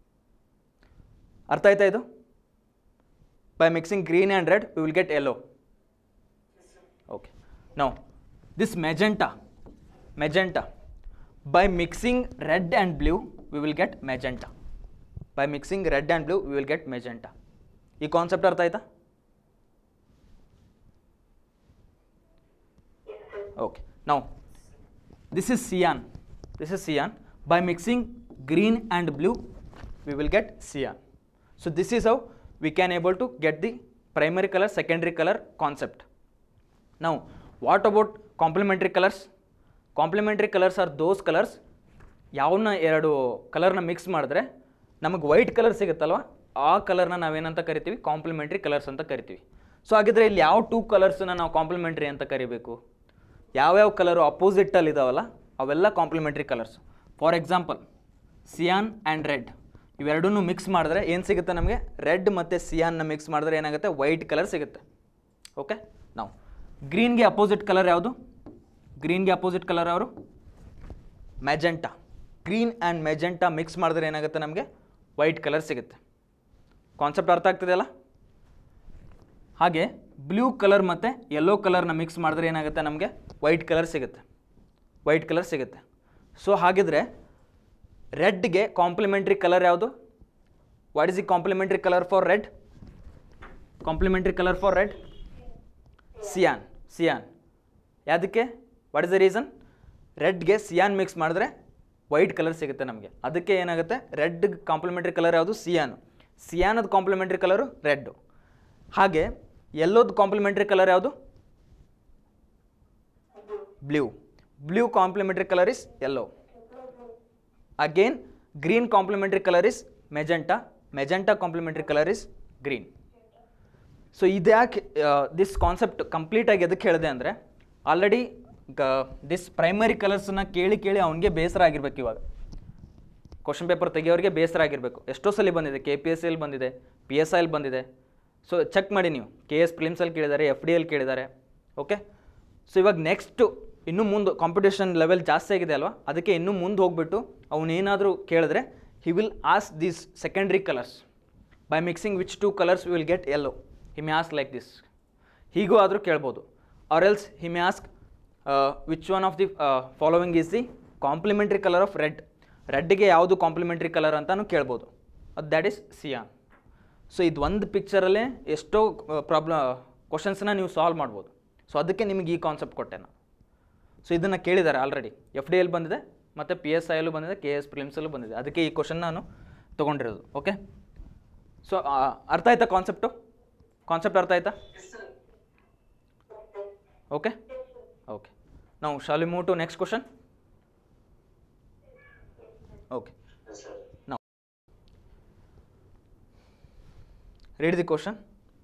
ಅರ್ಥ ಆಯ್ತಾ ಇದು? by mixing green and red we will get yellow. Okay, now this magenta magenta by mixing red and blue we will get magenta. By mixing red and blue we will get magenta. ಈ concept ಅರ್ಥ ಆಯ್ತಾ? Okay, now this is cyan. This is cyan. By mixing green and blue we will get cyan. So this is how we can able to get the primary color, secondary color concept. Now what about complementary colors? Complementary colors are those colors ಯಾವನ್ನ ಎರಡು ಕಲರ್ನ mix ಮಾಡಿದ್ರೆ ನಮಗೆ white colour ಸಿಗುತ್ತಲ್ವ, ಆ ಕಲರ್ನ ನಾವೇನಂತ ಕರಿತೀವಿ? Complimentary colours ಅಂತ ಕರಿತೀವಿ. ಸೊ ಹಾಗಿದ್ರೆ ಇಲ್ಲಿ ಯಾವ ಟೂ ಕಲರ್ಸನ್ನ ನಾವು ಕಾಂಪ್ಲಿಮೆಂಟ್ರಿ ಅಂತ ಕರಿಬೇಕು? ಯಾವ್ಯಾವ ಕಲರು ಅಪೋಸಿಟಲ್ಲಿ ಇದಾವಲ್ಲ ಅವೆಲ್ಲ complementary colours. For example cyan and red ಇವೆರಡೂ ಮಿಕ್ಸ್ ಮಾಡಿದ್ರೆ ಏನು ಸಿಗುತ್ತೆ ನಮಗೆ? ರೆಡ್ ಮತ್ತು ಸಿಯಾನ್ನ ಮಿಕ್ಸ್ ಮಾಡಿದ್ರೆ ಏನಾಗುತ್ತೆ? ವೈಟ್ ಕಲರ್ ಸಿಗುತ್ತೆ. ಓಕೆ, ನಾವು ಗ್ರೀನ್ಗೆ ಅಪೋಸಿಟ್ ಕಲರ್ ಯಾವುದು? ಗ್ರೀನ್ಗೆ ಅಪೋಸಿಟ್ ಕಲರ್ ಅವರು magenta. Green and magenta mix ಮಾಡಿದ್ರೆ ಏನಾಗುತ್ತೆ ನಮಗೆ? ವೈಟ್ ಕಲರ್ ಸಿಗುತ್ತೆ. ಕಾನ್ಸೆಪ್ಟ್ ಅರ್ಥ ಆಗ್ತಿದೆಯಲ್ಲ? ಹಾಗೆ ಬ್ಲೂ ಕಲರ್ ಮತ್ತು ಯೆಲ್ಲೋ ಕಲರ್ನ ಮಿಕ್ಸ್ ಮಾಡಿದ್ರೆ ಏನಾಗುತ್ತೆ ನಮಗೆ? ವೈಟ್ ಕಲರ್ ಸಿಗುತ್ತೆ. ವೈಟ್ ಕಲರ್ ಸಿಗುತ್ತೆ. ಸೊ ಹಾಗಿದ್ರೆ ರೆಡ್ಗೆ ಕಾಂಪ್ಲಿಮೆಂಟ್ರಿ ಕಲರ್ ಯಾವುದು? What is the complementary colour for red? Complementary colour for red cyan. Cyan ಯಾವುದಕ್ಕೆ? What is the reason? ರೆಡ್ಗೆ ಸಿಯಾನ್ ಮಿಕ್ಸ್ ಮಾಡಿದ್ರೆ ವೈಟ್ ಕಲರ್ ಸಿಗುತ್ತೆ ನಮಗೆ. ಅದಕ್ಕೆ ಏನಾಗುತ್ತೆ? ರೆಡ್ ಕಾಂಪ್ಲಿಮೆಂಟ್ರಿ ಕಲರ್ ಯಾವುದು? ಸಿಯಾನು. ಸಿಯಾನದ ಕಾಂಪ್ಲಿಮೆಂಟ್ರಿ ಕಲರು ರೆಡ್ಡು. ಹಾಗೆ ಯೆಲ್ಲೋದು ಕಾಂಪ್ಲಿಮೆಂಟ್ರಿ ಕಲರ್ ಯಾವುದು? blue. Blue complementary color is yellow. Again, green complementary color is magenta. Magenta complementary color is green. So ಇದ್ಯಾಕೆ ದಿಸ್ ಕಾನ್ಸೆಪ್ಟ್ ಕಂಪ್ಲೀಟಾಗಿ ಎದಕ್ಕೆ ಹೇಳಿದೆ ಅಂದರೆ ಆಲ್ರೆಡಿ ಗ ದಿಸ್ ಪ್ರೈಮರಿ ಕಲರ್ಸನ್ನ ಕೇಳಿ ಕೇಳಿ ಅವನಿಗೆ ಬೇಸರ ಆಗಿರ್ಬೇಕು. ಇವಾಗ ಕ್ವಶನ್ ಪೇಪರ್ ತೆಗಿಯೋರಿಗೆ ಬೇಸರ ಆಗಿರಬೇಕು. ಎಷ್ಟೋ ಸಲ ಬಂದಿದೆ, ಕೆ ಪಿ ಎಸ್ ಎಲ್ ಬಂದಿದೆ, ಪಿ ಎಸ್ ಐ ಎಲ್ ಬಂದಿದೆ. ಸೊ ಚೆಕ್ ಮಾಡಿ ನೀವು, ಕೆ ಎಸ್ ಪ್ರಿಲಿಮ್ಸಲ್ಲಿ ಕೇಳಿದ್ದಾರೆ, ಎಫ್ ಡಿ ಎಲ್ ಕೇಳಿದ್ದಾರೆ. ಓಕೆ, ಸೊ ಇವಾಗ ನೆಕ್ಸ್ಟು ಇನ್ನೂ ಮುಂದೆ ಕಾಂಪಿಟೇಷನ್ ಲೆವೆಲ್ ಜಾಸ್ತಿ ಆಗಿದೆ ಅಲ್ವಾ, ಅದಕ್ಕೆ ಇನ್ನೂ ಮುಂದೆ ಹೋಗ್ಬಿಟ್ಟು ಅವನೇನಾದರೂ ಕೇಳಿದ್ರೆ he will ask these secondary colours by mixing which two colours will get yellow. He may ask like this, ಹೀಗೂ ಆದರೂ ಕೇಳ್ಬೋದು. Or else he may ask which one of the following is the complementary colour of red. ರೆಡ್ಗೆ ಯಾವುದು complementary colour ಅಂತಲೂ ಕೇಳ್ಬೋದು. ಅದು that is Xi'an. So ಇದು ಒಂದು ಪಿಕ್ಚರಲ್ಲೇ ಎಷ್ಟೋ ಪ್ರಾಬ್ಲಮ್ ಕ್ವಶನ್ಸನ್ನ ನೀವು ಸಾಲ್ವ್ ಮಾಡ್ಬೋದು. ಸೊ ಅದಕ್ಕೆ ನಿಮಗೆ ಈ ಕಾನ್ಸೆಪ್ಟ್ ಕೊಟ್ಟೆ ನಾನು. ಸೊ ಇದನ್ನು ಕೇಳಿದ್ದಾರೆ ಆಲ್ರೆಡಿ, ಎಫ್ ಡಿ ಎಲ್ ಬಂದಿದೆ ಮತ್ತು ಪಿ ಎಸ್ ಐ ಎಲ್ಲೂ ಬಂದಿದೆ, ಕೆ ಎಸ್ ಪ್ರಿಲಿಮ್ಸಲ್ಲೂ ಬಂದಿದೆ. ಅದಕ್ಕೆ ಈ ಕ್ವಶನ್ ನಾನು ತೊಗೊಂಡಿರೋದು. ಓಕೆ, ಸೊ ಅರ್ಥ ಆಯ್ತಾ ಕಾನ್ಸೆಪ್ಟು? ಕಾನ್ಸೆಪ್ಟ್ ಅರ್ಥ ಆಯ್ತಾ? ಓಕೆ ಓಕೆ ನಾವು shall we move to next question? Okay, now read the question.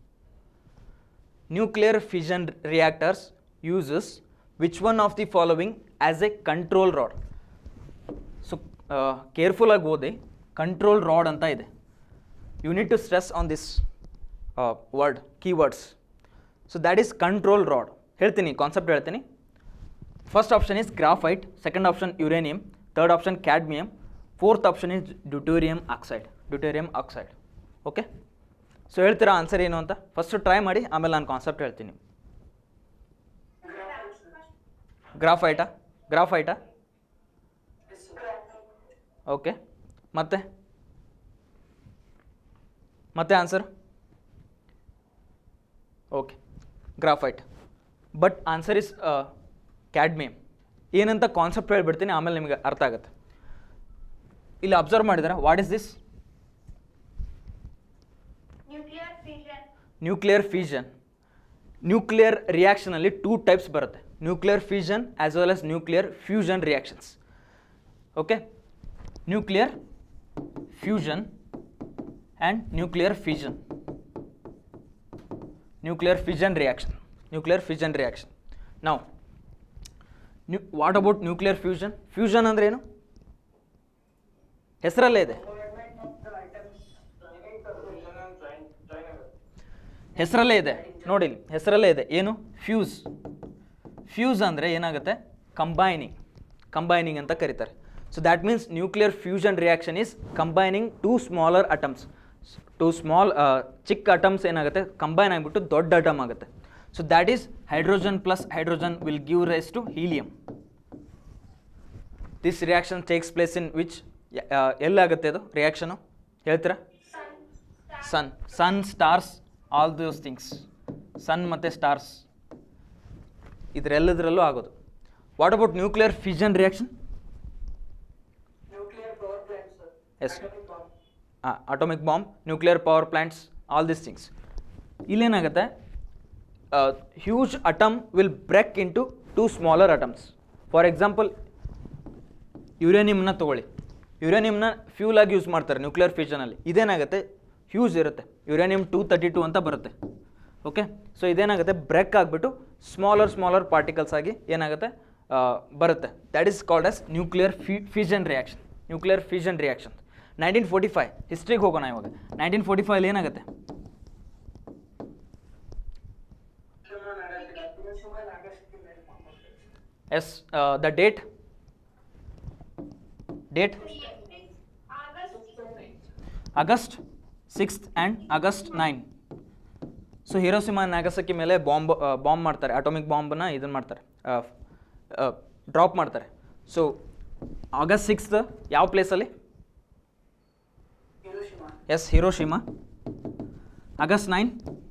Nuclear fission reactors uses which one of the following as a control rod? So uh, careful ಆಗಿ ಓದಿ. Control rod ಅಂತ ಇದೆ. You need to stress on this uh, word, keywords. So that is control rod. ಹೇಳ್ತೀನಿ, concept ಹೇಳ್ತೀನಿ. First option is graphite, second option uranium, third option cadmium, fourth option is deuterium oxide. Deuterium oxide. Okay, so ಹೇಳ್ತೀರಾ answer ಏನು ಅಂತ? First try ಮಾಡಿ, ಆಮೇಲೆ ನಾನು concept ಹೇಳ್ತೀನಿ. ಗ್ರಾಫೈಟಾ? ಗ್ರಾಫೈಟಾ? Okay, ಮತ್ತೆ ಮತ್ತೆ answer? Okay, graphite. But answer is cadmium. ಏನಂತ ಕಾನ್ಸೆಪ್ಟ್ ಹೇಳ್ಬಿಡ್ತೀನಿ, ಆಮೇಲೆ ನಿಮಗೆ ಅರ್ಥ ಆಗುತ್ತೆ. ಇಲ್ಲಿ ಅಬ್ಸರ್ವ್ ಮಾಡಿದ್ರೆ what is this? Nuclear fusion. Nuclear ರಿಯಾಕ್ಷನಲ್ಲಿ ಟೂ ಟೈಪ್ಸ್ ಬರುತ್ತೆ, nuclear fusion as well as nuclear fusion reactions. Okay, nuclear fusion and nuclear fusion. Nuclear fusion reaction, nuclear fusion reaction. ನಾವು new what about nuclear fusion? Fusion ಅಂದರೆ ಏನು? ಹೆಸರಲ್ಲೇ ಇದೆ, ಹೆಸರಲ್ಲೇ ಇದೆ ನೋಡಿ, ಹೆಸರಲ್ಲೇ ಇದೆ. ಏನು? ಫ್ಯೂಸ್. ಫ್ಯೂಸ್ ಅಂದರೆ ಏನಾಗುತ್ತೆ? ಕಂಬೈನಿಂಗ್. ಕಂಬೈನಿಂಗ್ ಅಂತ ಕರೀತಾರೆ. So that means nuclear fusion reaction is combining two smaller atoms. To small ಚಿಕ್ಕ ಅಟಮ್ಸ್ ಏನಾಗುತ್ತೆ? ಕಂಬೈನ್ ಆಗಿಬಿಟ್ಟು ದೊಡ್ಡ ಅಟಮ್ ಆಗುತ್ತೆ. So that is hydrogen plus hydrogen will give rise to helium. This reaction takes place in which? ಎಲ್ಲಾಗುತ್ತೆ ಅದು reaction? ಹೇಳ್ತೀರಾ? Sun. Sun, stars, all those things. Sun ಮತ್ತು stars ಇದರೆಲ್ಲದರಲ್ಲೂ ಆಗೋದು. What about nuclear fusion reaction? Yes, atomic bomb, nuclear power plants, all this things. ಇಲ್ಲೇನಾಗುತ್ತೆ? Huge atom will break in to two smaller atoms. For example ಯುರೇನಿಯಮ್ನ ತೊಗೊಳ್ಳಿ. ಯುರೇನಿಯಮ್ನ fuel ಆಗಿ use ಮಾಡ್ತಾರೆ nuclear ಫ್ಯೂಷನಲ್ಲಿ. ಇದೇನಾಗುತ್ತೆ? ಹ್ಯೂಜ್ ಇರುತ್ತೆ, ಯುರೇನಿಯಂ ಟೂ ತರ್ಟಿ ಟು ಅಂತ ಬರುತ್ತೆ. ಓಕೆ, ಸೊ ಇದೇನಾಗುತ್ತೆ? ಬ್ರೇಕ್ ಆಗಿಬಿಟ್ಟು ಸ್ಮಾಲರ್ ಸ್ಮಾಲರ್ ಪಾರ್ಟಿಕಲ್ಸ್ ಆಗಿ ಏನಾಗುತ್ತೆ? ಬರುತ್ತೆ. That is called as nuclear ಫ್ಯೂ fusion reaction. Nuclear fusion reaction. Nineteen forty five ಹಿಸ್ಟ್ರಿಗೆ ಹೋಗೋಣ ಇವಾಗ. ನೈನ್ಟೀನ್ ಫೋರ್ಟಿ ಫೈವ್ ಏನಾಗುತ್ತೆ? Yes, the date date August sixth and August nine. So Hiroshima Nagasaki ಮೇಲೆ bomb bomb ಮಾಡ್ತಾರೆ, ಅಟೋಮಿಕ್ ಬಾಂಬನ್ನ ಇದನ್ನು ಮಾಡ್ತಾರೆ, ಡ್ರಾಪ್ ಮಾಡ್ತಾರೆ. ಸೊ ಆಗಸ್ಟ್ ಸಿಕ್ಸ್ತ್ ಯಾವ ಪ್ಲೇಸಲ್ಲಿ? Yes, Hiroshima. August nine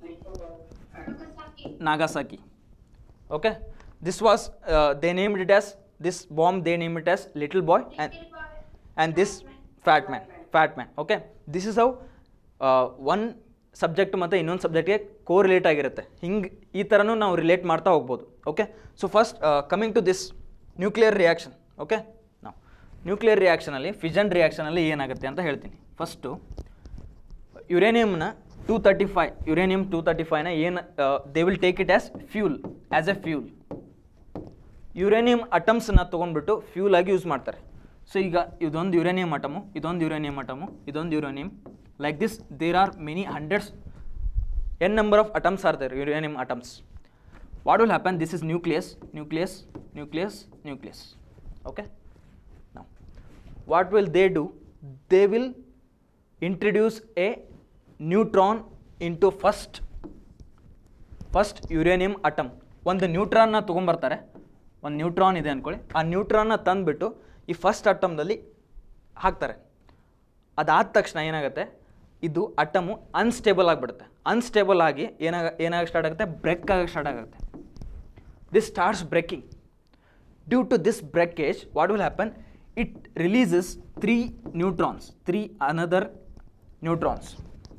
Nagasaki. Okay, this was uh, they named it as this bomb they named it as little boy and and this fat man fat man. Okay, this is how uh, one subject ಮತ್ತು ಇನ್ನೊಂದು ಸಬ್ಜೆಕ್ಟ್ಗೆ correlate ಆಗಿರುತ್ತೆ. ಹಿಂಗೆ ಈ ಥರನೂ ನಾವು relate ಮಾಡ್ತಾ ಹೋಗ್ಬೋದು. Okay, so first coming to this nuclear reaction. Okay, ನಾವು ನ್ಯೂಕ್ಲಿಯರ್ ರಿಯಾಕ್ಷನಲ್ಲಿ ಫಿಷನ್ ರಿಯಾಕ್ಷನಲ್ಲಿ ಏನಾಗುತ್ತೆ ಅಂತ ಹೇಳ್ತೀನಿ. ಫಸ್ಟು ಯುರೇನಿಯಮ್ನ two thirty five uranium two thirty ಫೈವ್ನ ಏನು they will take it as fuel, as a fuel. Uranium ಅಟಮ್ಸನ್ನ ತೊಗೊಂಡ್ಬಿಟ್ಟು ಫ್ಯೂಲ್ ಆಗಿ ಯೂಸ್ ಮಾಡ್ತಾರೆ. ಸೊ ಈಗ ಇದೊಂದು ಯುರೇನಿಯಮ್ ಅಟಮು, ಇದೊಂದು ಯುರೇನಿಯಮ್ ಅಟಮು, ಇದೊಂದು uranium. Like this, there are many hundreds, n number of atoms are there, uranium atoms. What will happen? This is nucleus, nucleus, nucleus, nucleus. Okay. Now, what will they do? They will introduce a neutron into first, first uranium atom. ಒಂದು ನ್ಯೂಟ್ರಾನ್ನ ತೊಗೊಂಬರ್ತಾರೆ, ಒಂದು neutron ಇದೆ ಅಂದ್ಕೊಳ್ಳಿ. ಆ ನ್ಯೂಟ್ರಾನ್ನ ತಂದುಬಿಟ್ಟು ಈ first ಅಟಮ್ದಲ್ಲಿ ಹಾಕ್ತಾರೆ. ಅದಾದ ತಕ್ಷಣ ಏನಾಗುತ್ತೆ, ಇದು ಅಟಮು ಅನ್ಸ್ಟೇಬಲ್ ಆಗಿಬಿಡುತ್ತೆ. ಅನ್ಸ್ಟೇಬಲ್ ಆಗಿ ಏನಾಗ ಏನಾಗ ಸ್ಟಾರ್ಟ್ ಆಗುತ್ತೆ, ಬ್ರೇಕ್ ಆಗಕ್ಕೆ ಸ್ಟಾರ್ಟ್ ಆಗುತ್ತೆ. This starts breaking. Due to this breakage what will happen, it releases three neutrons, three another neutrons,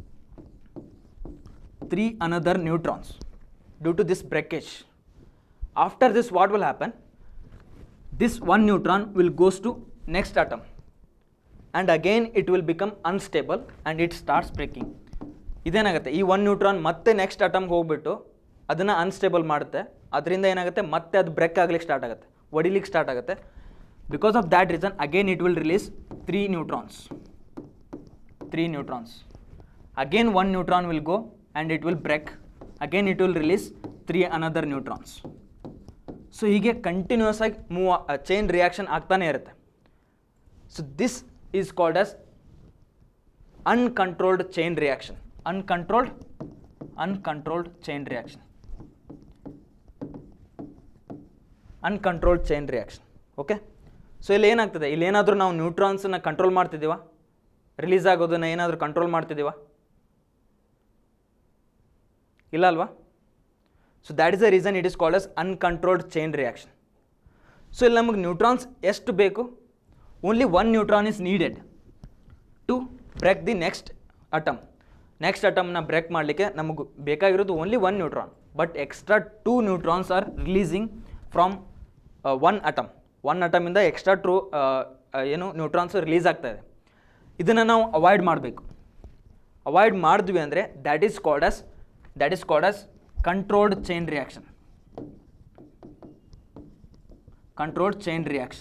three another neutrons due to this breakage. After this what will happen, this one neutron will goes to next atom. and again it will become unstable and it starts breaking. ಇದೇನಾಗುತ್ತೆ, ಈ one neutron ಮತ್ತೆ next ಅಟಮ್ಗೆ ಹೋಗ್ಬಿಟ್ಟು ಅದನ್ನು unstable ಮಾಡುತ್ತೆ. ಅದರಿಂದ ಏನಾಗುತ್ತೆ, ಮತ್ತೆ ಅದು ಬ್ರೇಕ್ ಆಗ್ಲಿಕ್ಕೆ ಸ್ಟಾರ್ಟ್ ಆಗುತ್ತೆ, ಒಡಿಲಿಕ್ಕೆ ಸ್ಟಾರ್ಟ್ ಆಗುತ್ತೆ. Because of that reason again it will release three neutrons, three neutrons. Again one neutron will go and it will break. Again it will release three another neutrons. So ಹೀಗೆ continues ಆಗಿ move chain reaction ಆಗ್ತಾನೆ ಇರುತ್ತೆ. So this is called as uncontrolled chain reaction. Uncontrolled, uncontrolled chain reaction. Uncontrolled chain reaction. Okay. So ಇಲ್ಲಿ ಏನಾಗ್ತದೆ, ಇಲ್ಲಿ ಏನಾದರೂ ನಾವು ನ್ಯೂಟ್ರಾನ್ಸನ್ನ control ಮಾಡ್ತಿದ್ದೀವ, release ಆಗೋದನ್ನು ಏನಾದರೂ ಕಂಟ್ರೋಲ್ ಮಾಡ್ತಿದ್ದೀವ? ಇಲ್ಲ ಅಲ್ವಾ? So that is the reason it is called as uncontrolled chain reaction. So ಇಲ್ಲಿ ನಮಗೆ ನ್ಯೂಟ್ರಾನ್ಸ್ ಎಷ್ಟು ಬೇಕು, only one neutron is needed to break the next atom. Next atom na break ಮಾಡಲಿಕ್ಕೆ ನಮಗೆ ಬೇಕಾಗಿರೋದು only one neutron, but extra two neutrons are releasing from uh, one atom. one atom ಇಂದ extra two uh, uh, ಏನು neutrons release ಆಗ್ತಾ ಇದೆ. ಇದನ್ನು ನಾವು avoid ಮಾಡಬೇಕು. ಅವಾಯ್ಡ್ ಮಾಡಿದ್ವಿ ಅಂದರೆ that is called as that is called as controlled chain reaction. Controlled chain reaction.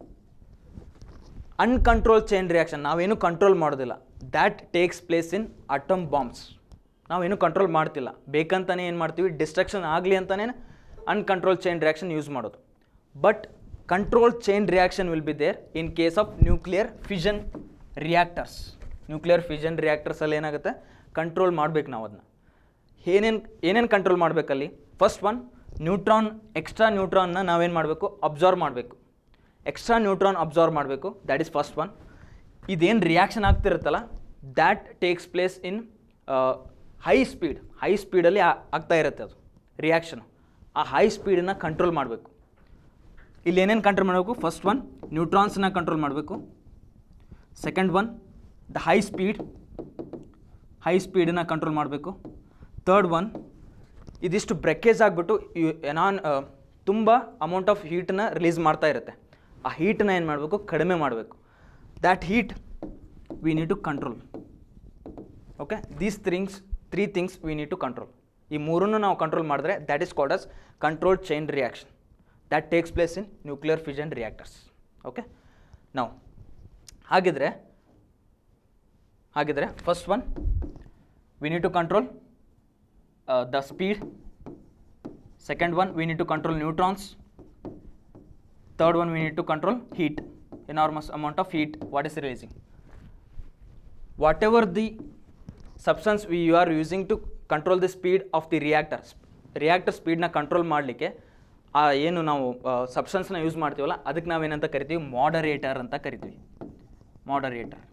Uncontrol chain reaction ನಾವೇನು ಕಂಟ್ರೋಲ್ ಮಾಡೋದಿಲ್ಲ. That takes place in atom bombs. ನಾವೇನು ಕಂಟ್ರೋಲ್ ಮಾಡ್ತಿಲ್ಲ, ಬೇಕಂತಾನೆ ಏನು ಮಾಡ್ತೀವಿ, ಡಿಸ್ಟ್ರಕ್ಷನ್ ಆಗಲಿ ಅಂತಲೇ ಅನ್ಕಂಟ್ರೋಲ್ ಚೈನ್ ರಿಯಾಕ್ಷನ್ ಯೂಸ್ ಮಾಡೋದು. But control chain reaction will be there in case of nuclear fission reactors. Nuclear fission ರಿಯಾಕ್ಟರ್ಸಲ್ಲಿ ಏನಾಗುತ್ತೆ, ಕಂಟ್ರೋಲ್ ಮಾಡಬೇಕು ನಾವು ಅದನ್ನ. ಏನೇನು ಏನೇನು ಕಂಟ್ರೋಲ್ ಮಾಡಬೇಕಲ್ಲಿ, ಫಸ್ಟ್ ಒನ್ ನ್ಯೂಟ್ರಾನ್, ಎಕ್ಸ್ಟ್ರಾ ನ್ಯೂಟ್ರಾನ್ನ ನಾವೇನು ಮಾಡಬೇಕು, ಅಬ್ಸರ್ವ್ ಮಾಡಬೇಕು. ಎಕ್ಸ್ಟ್ರಾ ನ್ಯೂಟ್ರಾನ್ ಅಬ್ಸರ್ವ್ ಮಾಡಬೇಕು, ದ್ಯಾಟ್ ಈಸ್ ಫಸ್ಟ್ ಒನ್. ಇದೇನು ರಿಯಾಕ್ಷನ್ ಆಗ್ತಿರುತ್ತಲ್ಲ, that takes place in high speed. High ಸ್ಪೀಡಲ್ಲಿ ಆಗ್ತಾ ಇರುತ್ತೆ ಅದು ರಿಯಾಕ್ಷನು. ಆ ಹೈ ಸ್ಪೀಡನ್ನು ಕಂಟ್ರೋಲ್ ಮಾಡಬೇಕು. ಇಲ್ಲಿ ಏನೇನು ಕಂಟ್ರೋಲ್ ಮಾಡಬೇಕು, ಫಸ್ಟ್ ಒನ್ ನ್ಯೂಟ್ರಾನ್ಸನ್ನ ಕಂಟ್ರೋಲ್ ಮಾಡಬೇಕು. Second one the high speed, high ಸ್ಪೀಡನ್ನು ಕಂಟ್ರೋಲ್ ಮಾಡಬೇಕು. ಥರ್ಡ್ ಒನ್ ಇದಿಷ್ಟು ಬ್ರೇಕೇಜ್ ಆಗಿಬಿಟ್ಟು ನಾನ್ ತುಂಬ ಅಮೌಂಟ್ ಆಫ್ ಹೀಟನ್ನ ರಿಲೀಸ್ ಮಾಡ್ತಾ ಇರುತ್ತೆ. ಆ ಹೀಟನ್ನ ಏನು ಮಾಡಬೇಕು, ಕಡಿಮೆ ಮಾಡಬೇಕು. That heat we need to control. Okay, these things three things we need to control. ಈ ಮೂರನ್ನು ನಾವು ಕಂಟ್ರೋಲ್ ಮಾಡಿದ್ರೆ that is called as controlled chain reaction. That takes place in nuclear fission reactors. Okay, ನಾವು ಹಾಗಿದ್ರೆ ಹಾಗಿದ್ರೆ first one we need to control the speed. Second one, we need to control neutrons. Third one, we need to control heat, enormous amount of heat what is releasing. Whatever the substance we are using to control the speed of the reactor, reactor speed na control ಮಾಡಲಿಕ್ಕೆ ಆ ಏನು ನಾವು ಸಬ್ಸ್ಟೆನ್ಸ್ನ use ಮಾಡ್ತೀವಲ್ಲ ಅದಕ್ಕೆ ನಾವೇನಂತ ಕರಿತೀವಿ, moderator ಅಂತ ಕರಿತೀವಿ. ಮಾಡರೇಟರ್.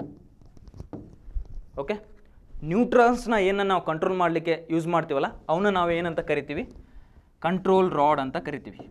ಓಕೆ, ನ್ಯೂಟ್ರಾನ್ಸ್ನ ಏನನ್ನ ನಾವು ಕಂಟ್ರೋಲ್ ಮಾಡಲಿಕ್ಕೆ ಯೂಸ್ ಮಾಡ್ತೀವಲ್ಲ ಅವನ್ನ ನಾವು ಏನಂತ ಕರಿತೀವಿ, ಕಂಟ್ರೋಲ್ ರಾಡ್ ಅಂತ ಕರಿತೀವಿ.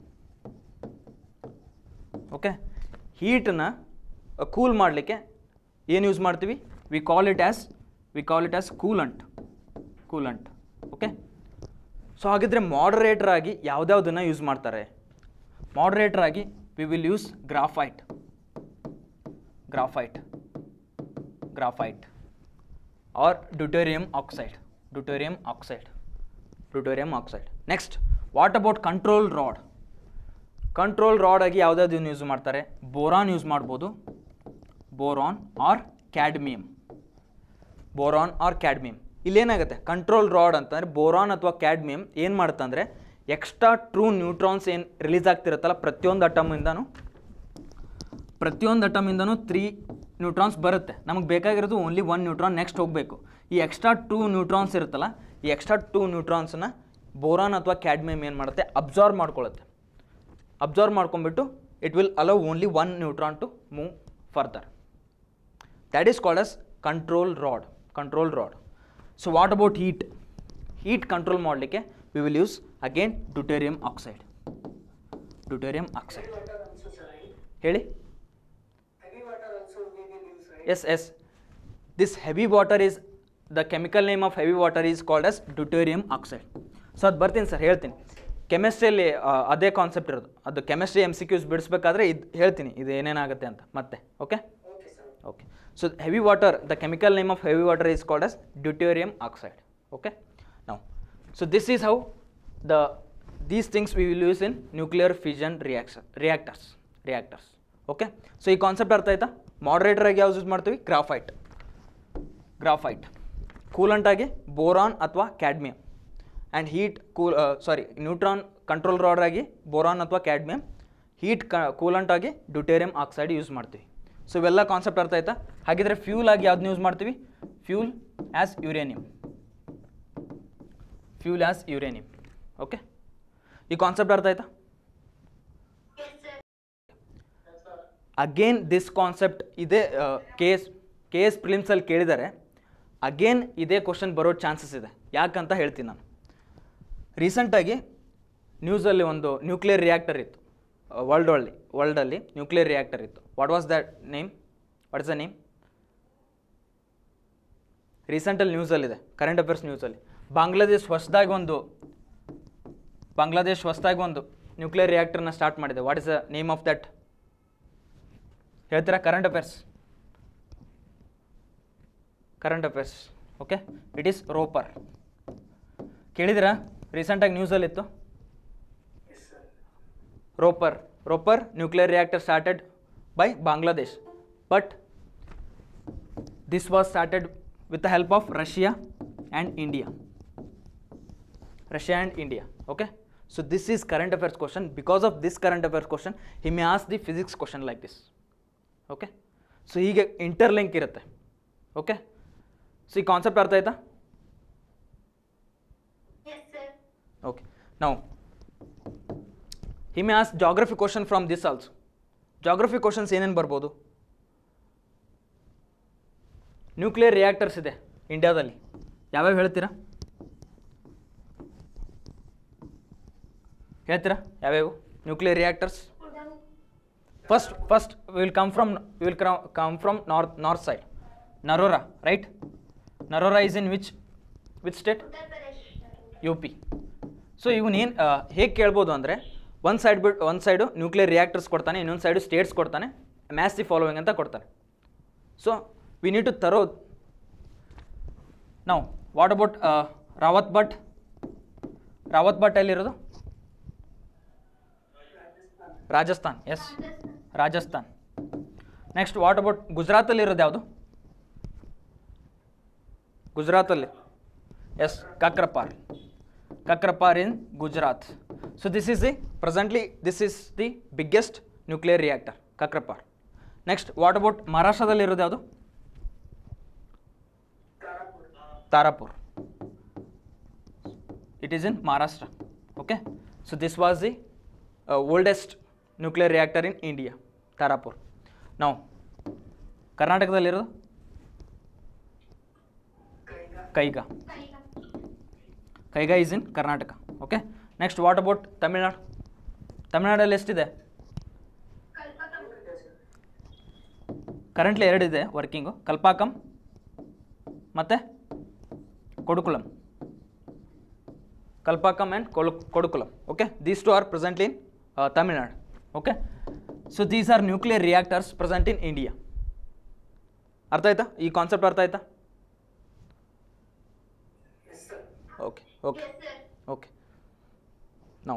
ಓಕೆ, ಹೀಟನ್ನ ಕೂಲ್ ಮಾಡಲಿಕ್ಕೆ ಏನು ಯೂಸ್ ಮಾಡ್ತೀವಿ, we call it as we call it as coolant. Coolant. Okay, so ಹಾಗಿದ್ರೆ ಮಾಡರೇಟರ್ ಆಗಿ ಯಾವುದ್ಯಾವುದನ್ನು ಯೂಸ್ ಮಾಡ್ತಾರೆ? ಮಾಡರೇಟರ್ ಆಗಿ we will use graphite graphite graphite or deuterium oxide deuterium oxide deuterium oxide. Next, what about control rod? Control rod ಆಗಿ ಯಾವುದಾದ್ರು use ಮಾಡ್ತಾರೆ? Boron use ಮಾಡ್ಬೋದು, boron or cadmium boron or cadmium. ಇಲ್ಲೇನಾಗುತ್ತೆ, control rod ಅಂತಂದರೆ boron ಅಥವಾ cadmium ಏನು ಮಾಡುತ್ತೆ ಅಂದರೆ ಎಕ್ಸ್ಟ್ರಾ ಟ್ರೂ ನ್ಯೂಟ್ರಾನ್ಸ್ ಏನು ರಿಲೀಸ್ ಆಗ್ತಿರುತ್ತಲ್ಲ ಪ್ರತಿಯೊಂದು ಅಟಮಿಂದನೂ ಪ್ರತಿಯೊಂದು ಅಟಮಿಂದನೂ ತ್ರೀ ನ್ಯೂಟ್ರಾನ್ಸ್ ಬರುತ್ತೆ. ನಮಗೆ ಬೇಕಾಗಿರೋದು ಓನ್ಲಿ ಒನ್ ನ್ಯೂಟ್ರಾನ್ ನೆಕ್ಸ್ಟ್ ಹೋಗಬೇಕು. ಈ ಎಕ್ಸ್ಟ್ರಾ ಟೂ ನ್ಯೂಟ್ರಾನ್ಸ್ ಇರುತ್ತಲ್ಲ, ಈ ಎಕ್ಸ್ಟ್ರಾ ಟೂ ನ್ಯೂಟ್ರಾನ್ಸನ್ನ ಬೋರಾನ್ ಅಥವಾ ಕ್ಯಾಡ್ಮಿಯಂ ಏನು ಮಾಡುತ್ತೆ, ಅಬ್ಸಾರ್ವ್ ಮಾಡ್ಕೊಳ್ಳುತ್ತೆ. ಅಬ್ಸಾರ್ವ್ ಮಾಡ್ಕೊಂಡ್ಬಿಟ್ಟು it will allow only one neutron to move further. That is called as control rod control rod. So what about heat? Heat control ಮಾಡಲಿಕ್ಕೆ we will use again deuterium oxide deuterium oxide. ಹೇಳಿ. Yes yes this heavy water is the chemical name of heavy water is called as deuterium oxide. So ಅದು ಬರ್ತೀನಿ sir, ಹೇಳ್ತೀನಿ. ಕೆಮಿಸ್ಟ್ರಿಯಲ್ಲಿ ಅದೇ concept ಇರೋದು. ಅದು chemistry M C Qs ಬಿಡಿಸ್ಬೇಕಾದ್ರೆ ಇದು ಹೇಳ್ತೀನಿ, ಇದು ಏನೇನಾಗುತ್ತೆ ಅಂತ ಮತ್ತೆ. Okay okay so heavy water, the chemical name of heavy water is called as deuterium oxide. Okay, ನಾವು so this is how the these things we will use in nuclear fusion reaction reactors reactors okay, so ಈ concept ಅರ್ಥ ಆಯ್ತಾ? Moderator ಆಗಿ ಯಾವ್ದು use ಮಾಡ್ತೀವಿ? Graphite graphite coolant ಆಗಿ boron ಅಥವಾ cadmium. And heat cool sorry neutron control rod ಆಗಿ boron ಅಥವಾ ಕ್ಯಾಡ್ಮಿಯಂ. ಹೀಟ್ ಕ ಕೂಲಂಟ್ ಆಗಿ ಡ್ಯೂಟೇರಿಯಂ ಆಕ್ಸೈಡ್ ಯೂಸ್ ಮಾಡ್ತೀವಿ. ಸೊ ಇವೆಲ್ಲ ಕಾನ್ಸೆಪ್ಟ್ ಅರ್ಥ ಆಯ್ತಾ? ಹಾಗಿದ್ರೆ ಫ್ಯೂಲ್ ಆಗಿ ಯಾವ್ದನ್ನ ಯೂಸ್ ಮಾಡ್ತೀವಿ? Fuel as uranium fuel as uranium. Okay, ಈ ಕಾನ್ಸೆಪ್ಟ್ ಅರ್ಥ ಆಯ್ತಾ? ಅಗೇನ್ ದಿಸ್ ಕಾನ್ಸೆಪ್ಟ್ ಇದೇ ಕೆ ಎಸ್ ಕೆ ಎಸ್ ಪ್ರಿಲಿಮ್ಸಲ್ಲಿ ಕೇಳಿದ್ದಾರೆ. ಅಗೇನ್ ಇದೇ ಕ್ವಶನ್ ಬರೋ ಚಾನ್ಸಸ್ ಇದೆ. ಯಾಕಂತ ಹೇಳ್ತೀನಿ ನಾನು. ರೀಸೆಂಟಾಗಿ ನ್ಯೂಸಲ್ಲಿ ಒಂದು ನ್ಯೂಕ್ಲಿಯರ್ ರಿಯಾಕ್ಟರ್ ಇತ್ತು, ವರ್ಲ್ಡ್ ಒಳ್ಳಿ ವರ್ಲ್ಡಲ್ಲಿ ನ್ಯೂಕ್ಲಿಯರ್ ರಿಯಾಕ್ಟರ್ ಇತ್ತು. What was that name? What is the name? ರೀಸೆಂಟಲ್ಲಿ ನ್ಯೂಸಲ್ಲಿದೆ, ಕರೆಂಟ್ ಅಫೇರ್ಸ್ ನ್ಯೂಸಲ್ಲಿ. ಬಾಂಗ್ಲಾದೇಶ್ ಹೊಸದಾಗಿ ಒಂದು ಬಾಂಗ್ಲಾದೇಶ್ ಹೊಸದಾಗಿ ಒಂದು ನ್ಯೂಕ್ಲಿಯರ್ ರಿಯಾಕ್ಟರ್ನ ಸ್ಟಾರ್ಟ್ ಮಾಡಿದೆ. What is the name of that? ಹೇಳ್ತೀರಾ? Current affairs current affairs okay, it is Rooppur. ಕೇಳಿದಿರಾ? ರೀಸೆಂಟಾಗಿ ನ್ಯೂಸಲ್ಲಿತ್ತು. Rooppur Rooppur nuclear reactor started by Bangladesh, but this was started with the help of Russia and India Russia and India okay, so this is current affairs question. Because of this current affairs question he may ask the physics question like this. Okay, so ಹೀಗೆ interlink ಇರುತ್ತೆ. Okay, so ಈ concept ಅರ್ಥ ಆಯ್ತಾ? Okay, ನಾವು he may ask geography question from this also. Geography questions ಏನೇನು ಬರ್ಬೋದು? Nuclear reactors ಇದೆ ಇಂಡಿಯಾದಲ್ಲಿ, ಯಾವ್ಯಾವ ಹೇಳ್ತೀರಾ? ಹೇಳ್ತೀರಾ ಯಾವ್ಯಾವು nuclear reactors? First first will come from will come from north north side. Narora, right? Narora is in which which state? U P. So ಇವನೇನು ಹೇಗೆ ಕೇಳ್ಬೋದು ಅಂದರೆ, ಒಂದು ಸೈಡ್ ಬಿಟ್ಟು ಒಂದು ಸೈಡು ನ್ಯೂಕ್ಲಿಯರ್ ರಿಯಾಕ್ಟರ್ಸ್ ಕೊಡ್ತಾನೆ, ಇನ್ನೊಂದು ಸೈಡು ಸ್ಟೇಟ್ಸ್ ಕೊಡ್ತಾನೆ, ಮ್ಯಾಚ್ ದಿ ಫಾಲೋವಿಂಗ್ ಅಂತ ಕೊಡ್ತಾನೆ. ಸೊ ವಿ ನೀಡ್ ಟು ತರೋ. ನಾವು what about Rawatbhata? Rawatbhata ಎಲ್ಲಿರೋದು? Rajasthan. Yes, Rajasthan. Next what about ಗುಜರಾತಲ್ಲಿರೋದು ಯಾವುದು? ಗುಜರಾತಲ್ಲಿ yes, Kakrapar. Kakrapar in Gujarat. So this is the presently this is the biggest nuclear reactor, Kakrapar. Next what about ಮಹಾರಾಷ್ಟ್ರದಲ್ಲಿರೋದು ಯಾವುದು? Tarapur. It is in Maharashtra. Okay, so this was the oldest nuclear reactor in India, Tarapur. ನಾವು ಕರ್ನಾಟಕದಲ್ಲಿರೋದು Kaiga. Kaiga is in Karnataka. Okay, next what about Tamil Nadu? ತಮಿಳ್ನಾಡಲ್ಲಿ ಎಷ್ಟಿದೆ? Currently ಎರಡಿದೆ working, ಕಲ್ಪಾಕಂ ಮತ್ತು ಕೊಡುಕುಳಂ. Kalpakam and Kodukulam. Okay, these two are presently in uh, Tamil Nadu. Okay, so these are nuclear reactors present in India. ಅರ್ಥ ಆಯ್ತಾ ಈ concept ಅರ್ಥ ಆಯ್ತಾ okay okay okay now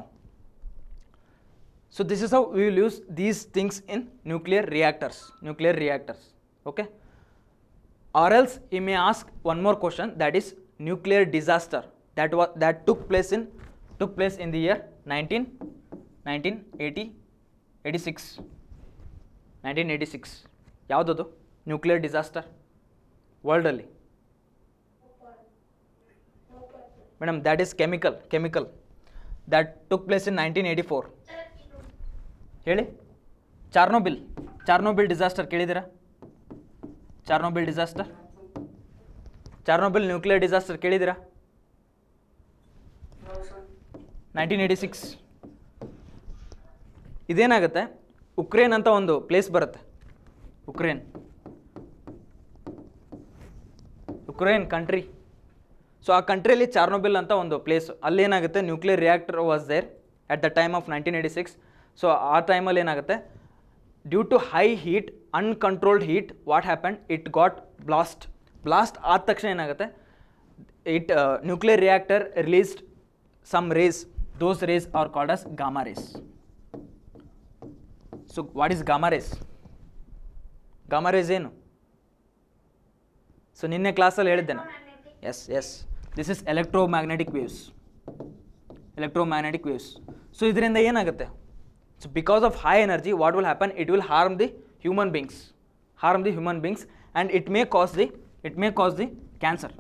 so this is how we will use these things in nuclear reactors nuclear reactors okay or else he may ask one more question, that is nuclear disaster that was that took place in took place in the year nineteen eighty eighty-six nineteen eighty-six ಯಾವುದದು nuclear disaster ವರ್ಲ್ಡಲ್ಲಿ madam that is chemical chemical that took place in nineteen eighty four ಹೇಳಿ Chernobyl Chernobyl disaster ಕೇಳಿದ್ದೀರಾ Chernobyl disaster Chernobyl nuclear disaster ಕೇಳಿದ್ದೀರಾ nineteen eighty six ಇದೇನಾಗುತ್ತೆ Ukraine ಅಂತ ಒಂದು place ಬರುತ್ತೆ Ukraine Ukraine country so ಆ ಕಂಟ್ರಿಯಲ್ಲಿ Chernobyl ಅಂತ ಒಂದು ಪ್ಲೇಸ್ ಅಲ್ಲೇನಾಗುತ್ತೆ nuclear reactor was there at the time of nineteen eighty six so ಆ ಟೈಮಲ್ಲಿ ಏನಾಗುತ್ತೆ due to high heat uncontrolled heat what happen it got blast blast ಆದ ತಕ್ಷಣ ಏನಾಗುತ್ತೆ it nuclear reactor released some rays those rays are called as gamma rays so what is gamma rays gamma rays ಏನು so ನಿನ್ನೆ ಕ್ಲಾಸಲ್ಲಿ ಹೇಳಿದ್ದೆ ನಾನು yes yes this is electromagnetic waves electromagnetic waves so ಇದರಿಂದ ಏನಾಗುತ್ತೆ so because of high energy what will happen it will harm the human beings harm the human beings and it may cause the it may cause the cancer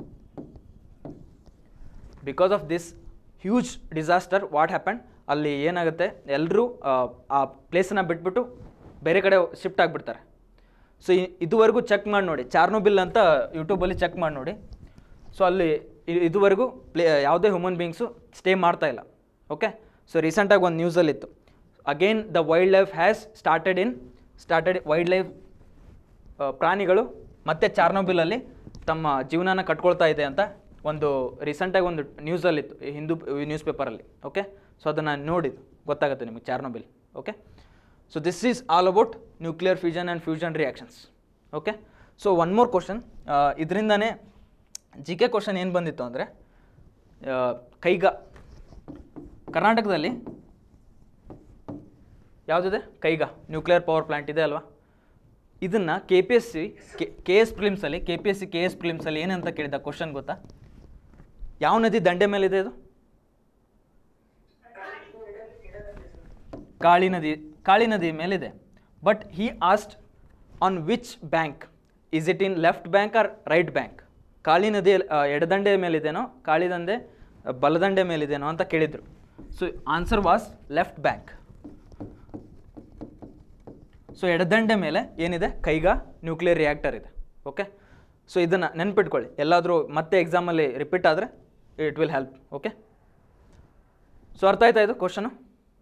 because of this huge disaster what happen ಅಲ್ಲಿ ಏನಾಗುತ್ತೆ ಎಲ್ಲರೂ ಆ ಪ್ಲೇಸನ್ನು ಬಿಟ್ಬಿಟ್ಟು ಬೇರೆ ಕಡೆ shift ಆಗಿಬಿಡ್ತಾರೆ so ಇದುವರೆಗೂ check ಮಾಡಿ ನೋಡಿ ಚಾರ್ನೋಬಿಲ್ ಅಂತ ಯೂಟ್ಯೂಬಲ್ಲಿ ಚೆಕ್ ಮಾಡಿ ನೋಡಿ ಸೊ ಅಲ್ಲಿ ಇದುವರೆಗೂ ಪ್ಲೇ ಯಾವುದೇ ಹ್ಯೂಮನ್ ಬೀಯಿಂಗ್ಸು ಸ್ಟೇ ಮಾಡ್ತಾಯಿಲ್ಲ ಓಕೆ ಸೊ ರೀಸೆಂಟಾಗಿ ಒಂದು ನ್ಯೂಸಲ್ಲಿತ್ತು again the wildlife has started in started wildlife ಪ್ರಾಣಿಗಳು ಮತ್ತೆ ಚಾರ್ನೋಬಿಲಲ್ಲಿ ತಮ್ಮ ಜೀವನನ ಕಟ್ಕೊಳ್ತಾ ಇದೆ ಅಂತ ಒಂದು ರೀಸೆಂಟಾಗಿ ಒಂದು ನ್ಯೂಸಲ್ಲಿತ್ತು ಹಿಂದೂ ನ್ಯೂಸ್ ಪೇಪರಲ್ಲಿ ಓಕೆ ಸೊ ಅದನ್ನು ನೋಡಿದ್ದು ಗೊತ್ತಾಗುತ್ತೆ ನಿಮಗೆ Chernobyl okay so this is all about nuclear fusion and fusion reactions okay so one more question ಇದರಿಂದನೇ ಜಿ ಕೆ ಕ್ವಶನ್ ಏನು ಬಂದಿತ್ತು ಅಂದರೆ ಕೈಗಾ ಕರ್ನಾಟಕದಲ್ಲಿ ಯಾವುದಿದೆ ಕೈಗಾ ನ್ಯೂಕ್ಲಿಯರ್ ಪವರ್ ಪ್ಲ್ಯಾಂಟ್ ಇದೆ ಅಲ್ವಾ ಇದನ್ನು K P S C K S ಪ್ರಿಲಿಮ್ಸಲ್ಲಿ K P S C K S ಪ್ರಿಲಿಮ್ಸಲ್ಲಿ ಏನಂತ ಕೇಳಿದ ಕ್ವಶನ್ ಗೊತ್ತಾ ಯಾವ ನದಿ ದಂಡೆ ಮೇಲಿದೆ ಇದು ಕಾಳಿ ನದಿ ಕಾಳಿ ನದಿ ಮೇಲಿದೆ but he asked on which bank is it in left bank or right bank Kali ನದಿ ಎಡದಂಡೆ ಮೇಲಿದೆನೋ ಕಾಳಿ ದಂಡೆ ಬಲದಂಡೆ ಮೇಲಿದೆನೋ ಅಂತ ಕೇಳಿದರು so answer was left bank so ಎಡದಂಡೆ ಮೇಲೆ ಏನಿದೆ ಕೈಗಾ ನ್ಯೂಕ್ಲಿಯರ್ ರಿಯಾಕ್ಟರ್ ಇದೆ ಓಕೆ ಸೊ ಇದನ್ನು ನೆನ್ಪಿಟ್ಕೊಳ್ಳಿ ಎಲ್ಲಾದರೂ ಮತ್ತೆ ಎಕ್ಸಾಮಲ್ಲಿ ರಿಪೀಟ್ ಆದರೆ it will help okay so ಅರ್ಥ ಆಯ್ತಾ ಇದು ಕ್ವಶನು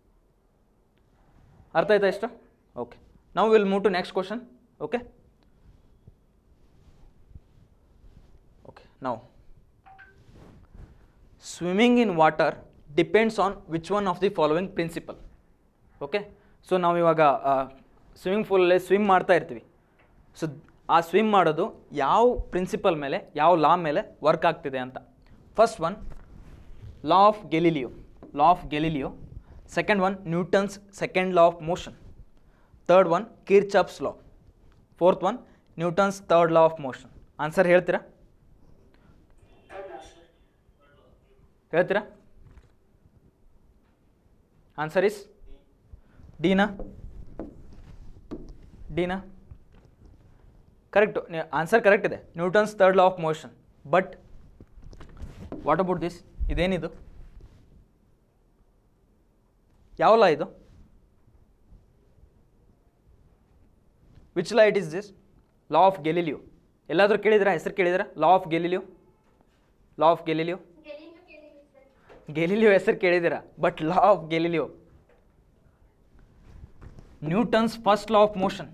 ಅರ್ಥ ಆಯ್ತಾ ಇಷ್ಟು okay now will move to next question okay okay now swimming in water depends on which one of the following principle okay so ನಾವು ಇವಾಗ ಸ್ವಿಮ್ಮಿಂಗ್ ಪೂಲಲ್ಲಿ ಸ್ವಿಮ್ ಮಾಡ್ತಾ ಇರ್ತೀವಿ ಸೊ ಆ ಸ್ವಿಮ್ ಮಾಡೋದು ಯಾವ ಪ್ರಿನ್ಸಿಪಲ್ ಮೇಲೆ ಯಾವ ಲಾ ಮೇಲೆ ವರ್ಕ್ ಆಗ್ತಿದೆ ಅಂತ first one law of Galileo law of Galileo second one Newton's second law of motion third one Kirchhoff's law fourth one Newton's third law of motion answer ಹೇಳ್ತೀರಾ ಹೇಳ್ತೀರಾ ಆನ್ಸರ್ ಇಸ್ ಡಿನಾ ಡಿನಾ correct answer correct ಇದೆ Newton's third law of motion but what about this ಇದೇನಿದು ಯಾವ law ಇದು which law it is this law of Galileo ಎಲ್ಲಾದರೂ ಕೇಳಿದ್ರಾ ಹೆಸರು ಕೇಳಿದ್ರಾ law of Galileo law of Galileo Galileo ಹೆಸರು ಕೇಳಿದ್ದೀರಾ but law of Galileo Newton's first law of motion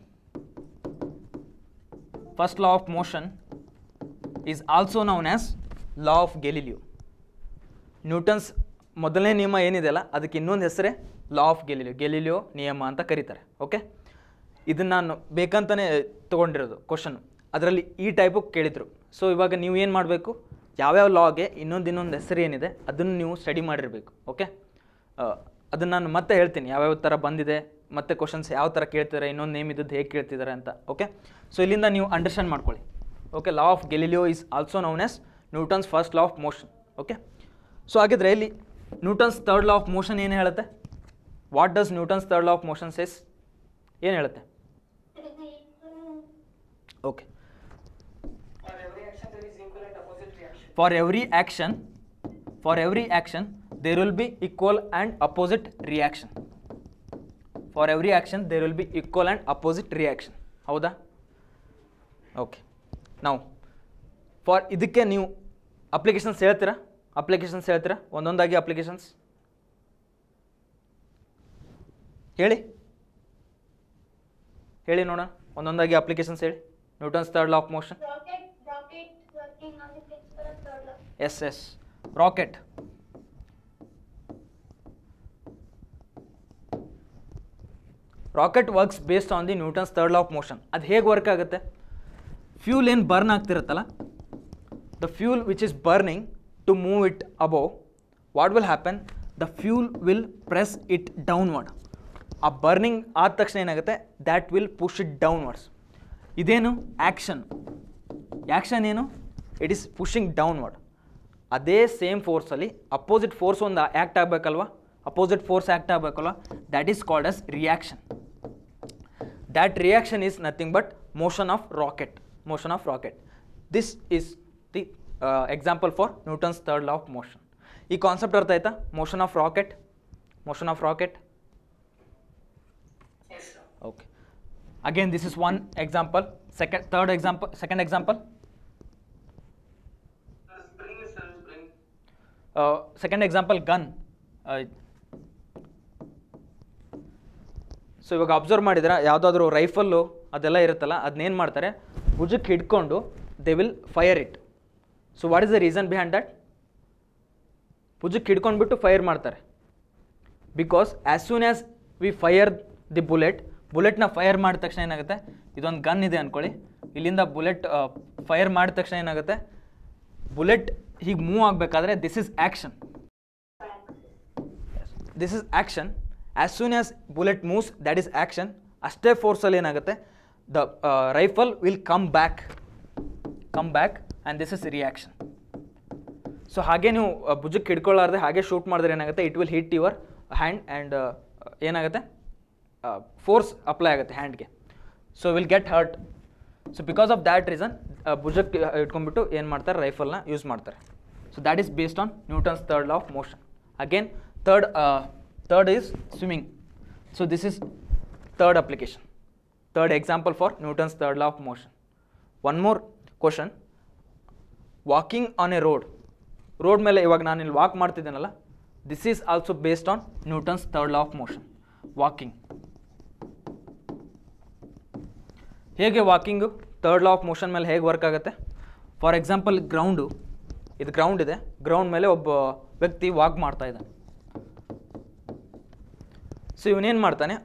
first law of motion is also known as law of Galileo. Newton's ಮೊದಲನೇ ನಿಯಮ ಏನಿದೆಯಲ್ಲ ಅದಕ್ಕೆ ಇನ್ನೊಂದು ಹೆಸರೇ ಲಾ ಆಫ್ ಗೆಲಿಲಿಯೋ ಗೆಲಿಲಿಯೋ ನಿಯಮ ಅಂತ ಕರೀತಾರೆ. ಓಕೆ, ಇದನ್ನು ನಾನು ಬೇಕಂತಲೇ ತೊಗೊಂಡಿರೋದು ಕ್ವಶನ್, ಅದರಲ್ಲಿ ಈ ಟೈಪು ಕೇಳಿದರು. ಸೊ ಇವಾಗ ನೀವು ಏನು ಮಾಡಬೇಕು, ಯಾವ್ಯಾವ ಲಾಗೆ ಇನ್ನೊಂದು ಇನ್ನೊಂದು ಹೆಸರು ಏನಿದೆ ಅದನ್ನು ನೀವು ಸ್ಟಡಿ ಮಾಡಿರಬೇಕು. ಓಕೆ, ಅದನ್ನು ನಾನು ಮತ್ತೆ ಹೇಳ್ತೀನಿ ಯಾವ್ಯಾವ ಥರ ಬಂದಿದೆ, ಮತ್ತು ಕ್ವಶನ್ಸ್ ಯಾವ ಥರ ಕೇಳ್ತಿದ್ದಾರೆ, ಇನ್ನೊಂದು ನೇಮ್ ಇದ್ದದ್ದು ಹೇಗೆ ಕೇಳ್ತಿದ್ದಾರೆ ಅಂತ. ಓಕೆ, ಸೊ ಇಲ್ಲಿಂದ ನೀವು ಅಂಡರ್ಸ್ಟ್ಯಾಂಡ್ ಮಾಡ್ಕೊಳ್ಳಿ. Okay, law of Galileo is also known as Newton's first law of motion. Okay, so ಹಾಗಿದ್ರೆ ಇಲ್ಲಿ Newton's third law of motion ಏನು ಹೇಳುತ್ತೆ? What does Newton's third law of motion says? ಏನು ಹೇಳುತ್ತೆ? Okay, for every action for every action there will be equal and opposite reaction. For every action there will be equal and opposite reaction. ಹೌದಾ? Okay, ನಾವು for ಇದಕ್ಕೆ ನೀವು applications ಹೇಳ್ತೀರಾ? Applications ಹೇಳ್ತೀರಾ ಒಂದೊಂದಾಗಿ? Applications ಹೇಳಿ ಹೇಳಿ ನೋಡೋಣ, ಒಂದೊಂದಾಗಿ ಅಪ್ಲಿಕೇಶನ್ಸ್ ಹೇಳಿ. Newton's third law of motion. Yes yes rocket. Rocket works based on the Newton's third law of motion. ಅದು ಹೇಗೆ ವರ್ಕ್ ಆಗುತ್ತೆ? ಫ್ಯೂಲ್ ಏನು ಬರ್ನ್ ಆಗ್ತಿರುತ್ತಲ್ಲ, the fuel which is burning to move it above, what will happen? The fuel will press it downward. ಆ burning ಆದ ತಕ್ಷಣ ಏನಾಗುತ್ತೆ? That will push it downwards. ಇದೇನು? ಆ್ಯಕ್ಷನ್. ಆ್ಯಕ್ಷನ್ ಏನು? It is pushing downward. ಅದೇ same ಫೋರ್ಸಲ್ಲಿ opposite force ಒಂದು act ಆಗಬೇಕಲ್ವ, ಅಪೋಸಿಟ್ ಫೋರ್ಸ್ ಆ್ಯಕ್ಟ್ ಆಗಬೇಕಲ್ವ, that is called as reaction. That reaction is nothing but motion of rocket. Motion of rocket. This is the example for Newton's third law of motion. ಈ concept ಅರ್ಥ ಆಯ್ತಾ? Motion of rocket, motion of rocket. Okay, again this is one example. Second, third example, second example. Spring is spring. Uh, second example, gun. Uh, so ಇವಾಗ observe ಮಾಡಿದ್ರೆ ಯಾವುದಾದ್ರೂ rifle ಅದೆಲ್ಲ ಇರುತ್ತಲ್ಲ, ಅದನ್ನೇನು ಮಾಡ್ತಾರೆ? ಭುಜಕ್ಕೆ ಹಿಡ್ಕೊಂಡು they will fire it. So what is the reason behind that? ಭುಜಕ್ಕೆ ಹಿಡ್ಕೊಂಡ್ಬಿಟ್ಟು ಫೈರ್ ಮಾಡ್ತಾರೆ. Because as soon as we fire the bullet, ಬುಲೆಟ್ನ ಫೈರ್ ಮಾಡಿದ ತಕ್ಷಣ ಏನಾಗುತ್ತೆ? ಇದೊಂದು ಗನ್ ಇದೆ ಅಂದ್ಕೊಳ್ಳಿ, ಇಲ್ಲಿಂದ ಬುಲೆಟ್ ಫೈರ್ ಮಾಡಿದ ತಕ್ಷಣ ಏನಾಗುತ್ತೆ? ಬುಲೆಟ್ ಹೀಗೆ ಮೂವ್ ಆಗಬೇಕಾದ್ರೆ this is action. This is action. As soon as bullet moves, that is action. ಅಷ್ಟೇ ಫೋರ್ಸಲ್ಲಿ ಏನಾಗುತ್ತೆ? The rifle will come back come back and this is reaction. So ಹಾಗೆ ನೀವು ಭುಜಕ್ಕೆ ಹಿಡ್ಕೊಳ್ಳಾರ್ದೆ ಹಾಗೆ ಶೂಟ್ ಮಾಡಿದ್ರೆ ಏನಾಗುತ್ತೆ? It will hit your hand and ಏನಾಗುತ್ತೆ? ಫೋರ್ಸ್ ಅಪ್ಲೈ ಆಗುತ್ತೆ ಹ್ಯಾಂಡ್ಗೆ. So will get hurt. So because of that reason ಭುಜಕ್ಕೆ ಇಟ್ಕೊಂಡ್ಬಿಟ್ಟು ಏನು ಮಾಡ್ತಾರೆ? ರೈಫಲ್ನ ಯೂಸ್ ಮಾಡ್ತಾರೆ. So that is based on Newton's third law of motion. Again third third is swimming. So this is third application, third example for Newton's third law of motion. One more question. Walking on a road. Road ಮೇಲೆ ಇವಾಗ ನಾನು ಇಲ್ಲಿ walk ಮಾಡ್ತಿದ್ದೇನಲ್ಲ, this is also based on Newton's third law of motion. Walking ಹೇಗೆ? Walking third law of motion ಮೇಲೆ ಹೇಗೆ work ಆಗುತ್ತೆ? For example, ground, ಇದು ಗ್ರೌಂಡ್ ಇದೆ, ಗ್ರೌಂಡ್ ಮೇಲೆ ಒಬ್ಬ ವ್ಯಕ್ತಿ ವಾಕ್ ಮಾಡ್ತಾ ಇದ್ದಾನೆ. ಸೊ ಇವನೇನು ಮಾಡ್ತಾನೆ?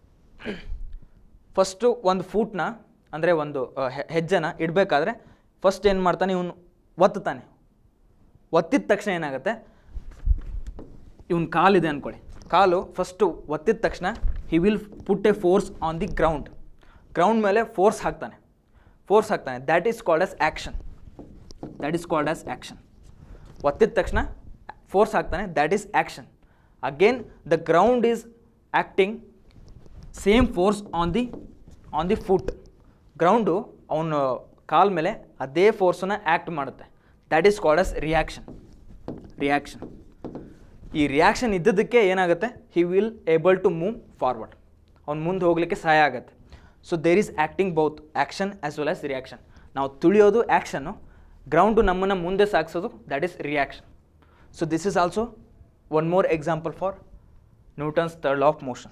ಫಸ್ಟು ಒಂದು ಫೂಟ್ನ ಅಂದರೆ ಒಂದು ಹೆಜ್ಜೆನ ಇಡಬೇಕಾದ್ರೆ ಫಸ್ಟ್ ಏನು ಮಾಡ್ತಾನೆ? ಇವನು ಒತ್ತುತ್ತಾನೆ. ಒತ್ತಿದ ತಕ್ಷಣ ಏನಾಗುತ್ತೆ? ಇವನ್ ಕಾಲಿದೆ ಅಂದ್ಕೊಳ್ಳಿ, ಕಾಲು ಫಸ್ಟು ಒತ್ತಿದ ತಕ್ಷಣ he will put a force on the ground. Ground ಮೇಲೆ ಫೋರ್ಸ್ ಹಾಕ್ತಾನೆ ಫೋರ್ಸ್ ಹಾಕ್ತಾನೆ that is called as action. That is called as action. ಒತ್ತಿದ ತಕ್ಷಣ ಫೋರ್ಸ್ ಹಾಕ್ತಾನೆ, that is action. Again the ground is acting same force on the on the foot. Ground ಅವನ ಕಾಲ ಮೇಲೆ ಅದೇ ಫೋರ್ಸನ್ನು ಆ್ಯಕ್ಟ್ ಮಾಡುತ್ತೆ. That is called as reaction. Reaction. ಈ ರಿಯಾಕ್ಷನ್ ಇದ್ದದಕ್ಕೆ ಏನಾಗುತ್ತೆ? He will able to move forward. ಅವ್ನು ಮುಂದೆ ಹೋಗಲಿಕ್ಕೆ ಸಹಾಯ ಆಗುತ್ತೆ. So there is acting both action as well as reaction. ನಾವು ತುಳಿಯೋದು ಆ್ಯಕ್ಷನ್ನು, ಗ್ರೌಂಡು ನಮ್ಮನ್ನು ಮುಂದೆ ಸಾಗಿಸೋದು that is reaction. So this is also one more example for Newton's third law of motion.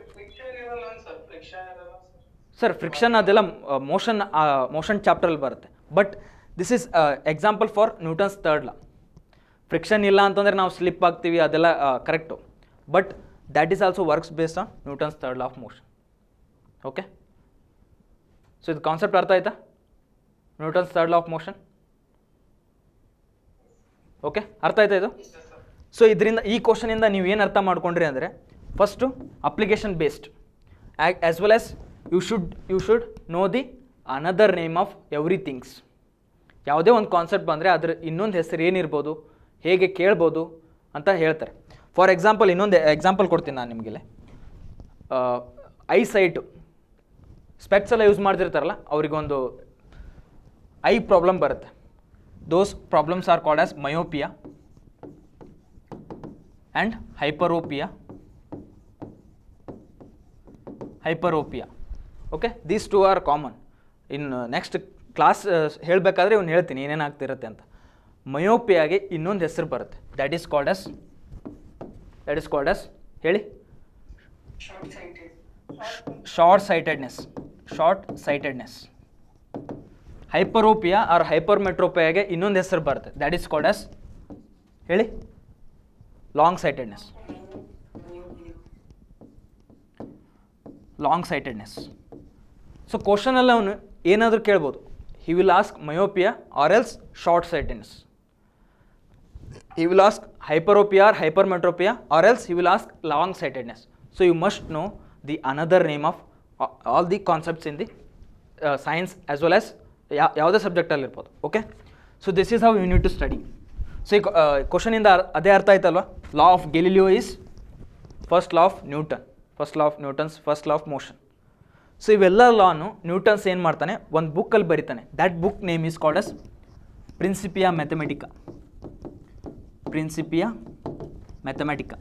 Sir friction ಅದೆಲ್ಲ ಮೋಷನ್ ಮೋಷನ್ ಚಾಪ್ಟ್ರಲ್ಲಿ ಬರುತ್ತೆ. But this is example for Newton's third law. Friction ಇಲ್ಲ ಅಂತಂದರೆ ನಾವು slip ಆಗ್ತೀವಿ, ಅದೆಲ್ಲ correct. But that is also works based on Newton's third law of motion. Okay, so ಇದು concept ಅರ್ಥ ಆಯ್ತಾ? Newton's third law of motion. Okay, ಅರ್ಥ ಆಯ್ತಾ ಇದು? ಸೊ ಇದರಿಂದ ಈ ಕ್ವಶನಿಂದ ನೀವು ಏನು ಅರ್ಥ ಮಾಡ್ಕೊಂಡ್ರಿ ಅಂದರೆ, first application based as well as you should you should know the another name of everythings. ಯಾವುದೇ ಒಂದು ಕಾನ್ಸೆಪ್ಟ್ ಬಂದರೆ ಅದ್ರ ಇನ್ನೊಂದು ಹೆಸರು ಏನಿರ್ಬೋದು, ಹೇಗೆ ಕೇಳ್ಬೋದು ಅಂತ ಹೇಳ್ತಾರೆ. ಫಾರ್ ಎಕ್ಸಾಂಪಲ್ ಇನ್ನೊಂದು ಎಕ್ಸಾಂಪಲ್ ಕೊಡ್ತೀನಿ ನಾನು ನಿಮಗೆಲ್ಲ. ಐ ಸೈಟು ಸ್ಪೆಕ್ಸ್ ಎಲ್ಲ ಯೂಸ್ ಮಾಡ್ತಿರ್ತಾರಲ್ಲ, ಅವರಿಗೊಂದು ಐ ಪ್ರಾಬ್ಲಮ್ ಬರುತ್ತೆ. Those problems are called as myopia and hyperopia hyperopia okay, these two are common. ಇನ್ನು ನೆಕ್ಸ್ಟ್ ಕ್ಲಾಸ್ ಹೇಳಬೇಕಾದ್ರೆ ಇವ್ನು ಹೇಳ್ತೀನಿ ಏನೇನಾಗ್ತಿರುತ್ತೆ ಅಂತ. ಮಯೋಪಿಯಾಗೆ ಇನ್ನೊಂದು ಹೆಸರು ಬರುತ್ತೆ, that is called as that is called as ಹೇಳಿ short sightedness. Short sightedness. Hyperopia or ಹೈಪರ್ಮೆಟ್ರೋಪಿಯಾಗೆ ಇನ್ನೊಂದು ಹೆಸರು ಬರುತ್ತೆ, ದ್ಯಾಟ್ ಈಸ್ ಕಾಲ್ಡ್ ಆಸ್ ಹೇಳಿ long sightedness. Long sightedness. So ಕ್ವಶನಲ್ಲಿ ಅವನು ಏನಾದರೂ ಕೇಳ್ಬೋದು, he will ask myopia or else short sightedness. He will ask hyperopia or hypermetropia or else he will ask long sightedness. So you must know the another name of all the concepts in the science as well as ಯಾ ಯಾವುದೇ ಸಬ್ಜೆಕ್ಟಲ್ಲಿ ಇರ್ಬೋದು. Okay, so this is how you need to study. So ಈ ಕ್ವಶನಿಂದ ಅದೇ ಅರ್ಥ ಆಯ್ತಲ್ವ? Law of Galileo is first law of Newton, first law of Newton's first law of motion. So ಇವೆಲ್ಲ ಲಾನು ನ್ಯೂಟನ್ಸ್ ಏನು ಮಾಡ್ತಾನೆ, ಒಂದು ಬುಕ್ಕಲ್ಲಿ ಬರೀತಾನೆ. That book name is called as Principia Mathematica. Principia Mathematica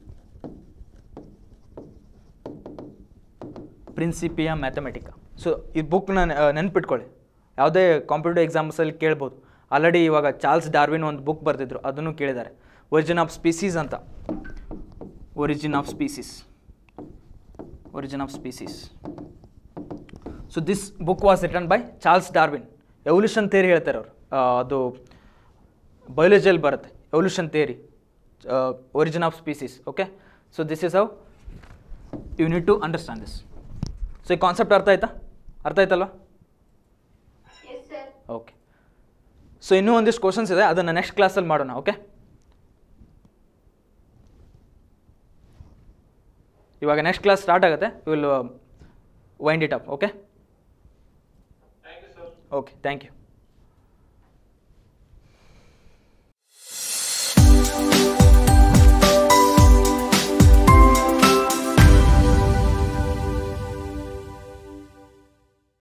Principia Mathematica. So ಈ ಬುಕ್ನ ನೆನ್ಪಿಟ್ಕೊಳ್ಳಿ, ಯಾವುದೇ ಕಾಂಪಿಟೇಟಿವ್ ಎಕ್ಸಾಮ್ಸಲ್ಲಿ ಕೇಳ್ಬೋದು. ಆಲ್ರೆಡಿ ಇವಾಗ ಚಾರ್ಲ್ಸ್ ಡಾರ್ವಿನ್ ಒಂದು ಬುಕ್ ಬರೆದಿದ್ರು, ಅದನ್ನು ಕೇಳಿದ್ದಾರೆ, ಒರಿಜಿನ್ ಆಫ್ ಸ್ಪೀಸೀಸ್ ಅಂತ. Origin of Species Origin of Species so this book was written by Charles Darwin. Evolution theory ಹೇಳ್ತಾರೆ ಅವರು, ಅದು ಬಯೋಲಜಿಯಲ್ಲಿ ಬರುತ್ತೆ, evolution theory, Origin of Species. Okay, so this is how you need to understand this. So ಈ concept ಅರ್ಥ ಆಯ್ತಾ? ಅರ್ಥ ಆಯ್ತಲ್ವಾ? ಓಕೆ, ಸೊ ಇನ್ನೂ ಒಂದಿಷ್ಟು ಕ್ವಶನ್ಸ್ ಇದೆ, ಅದನ್ನು ನೆಕ್ಸ್ಟ್ ಕ್ಲಾಸಲ್ಲಿ ಮಾಡೋಣ. ಓಕೆ, ಇವಾಗ ನೆಕ್ಸ್ಟ್ ಕ್ಲಾಸ್ ಸ್ಟಾರ್ಟ್ ಆಗುತ್ತೆ, will wind it up. Okay okay, thank you.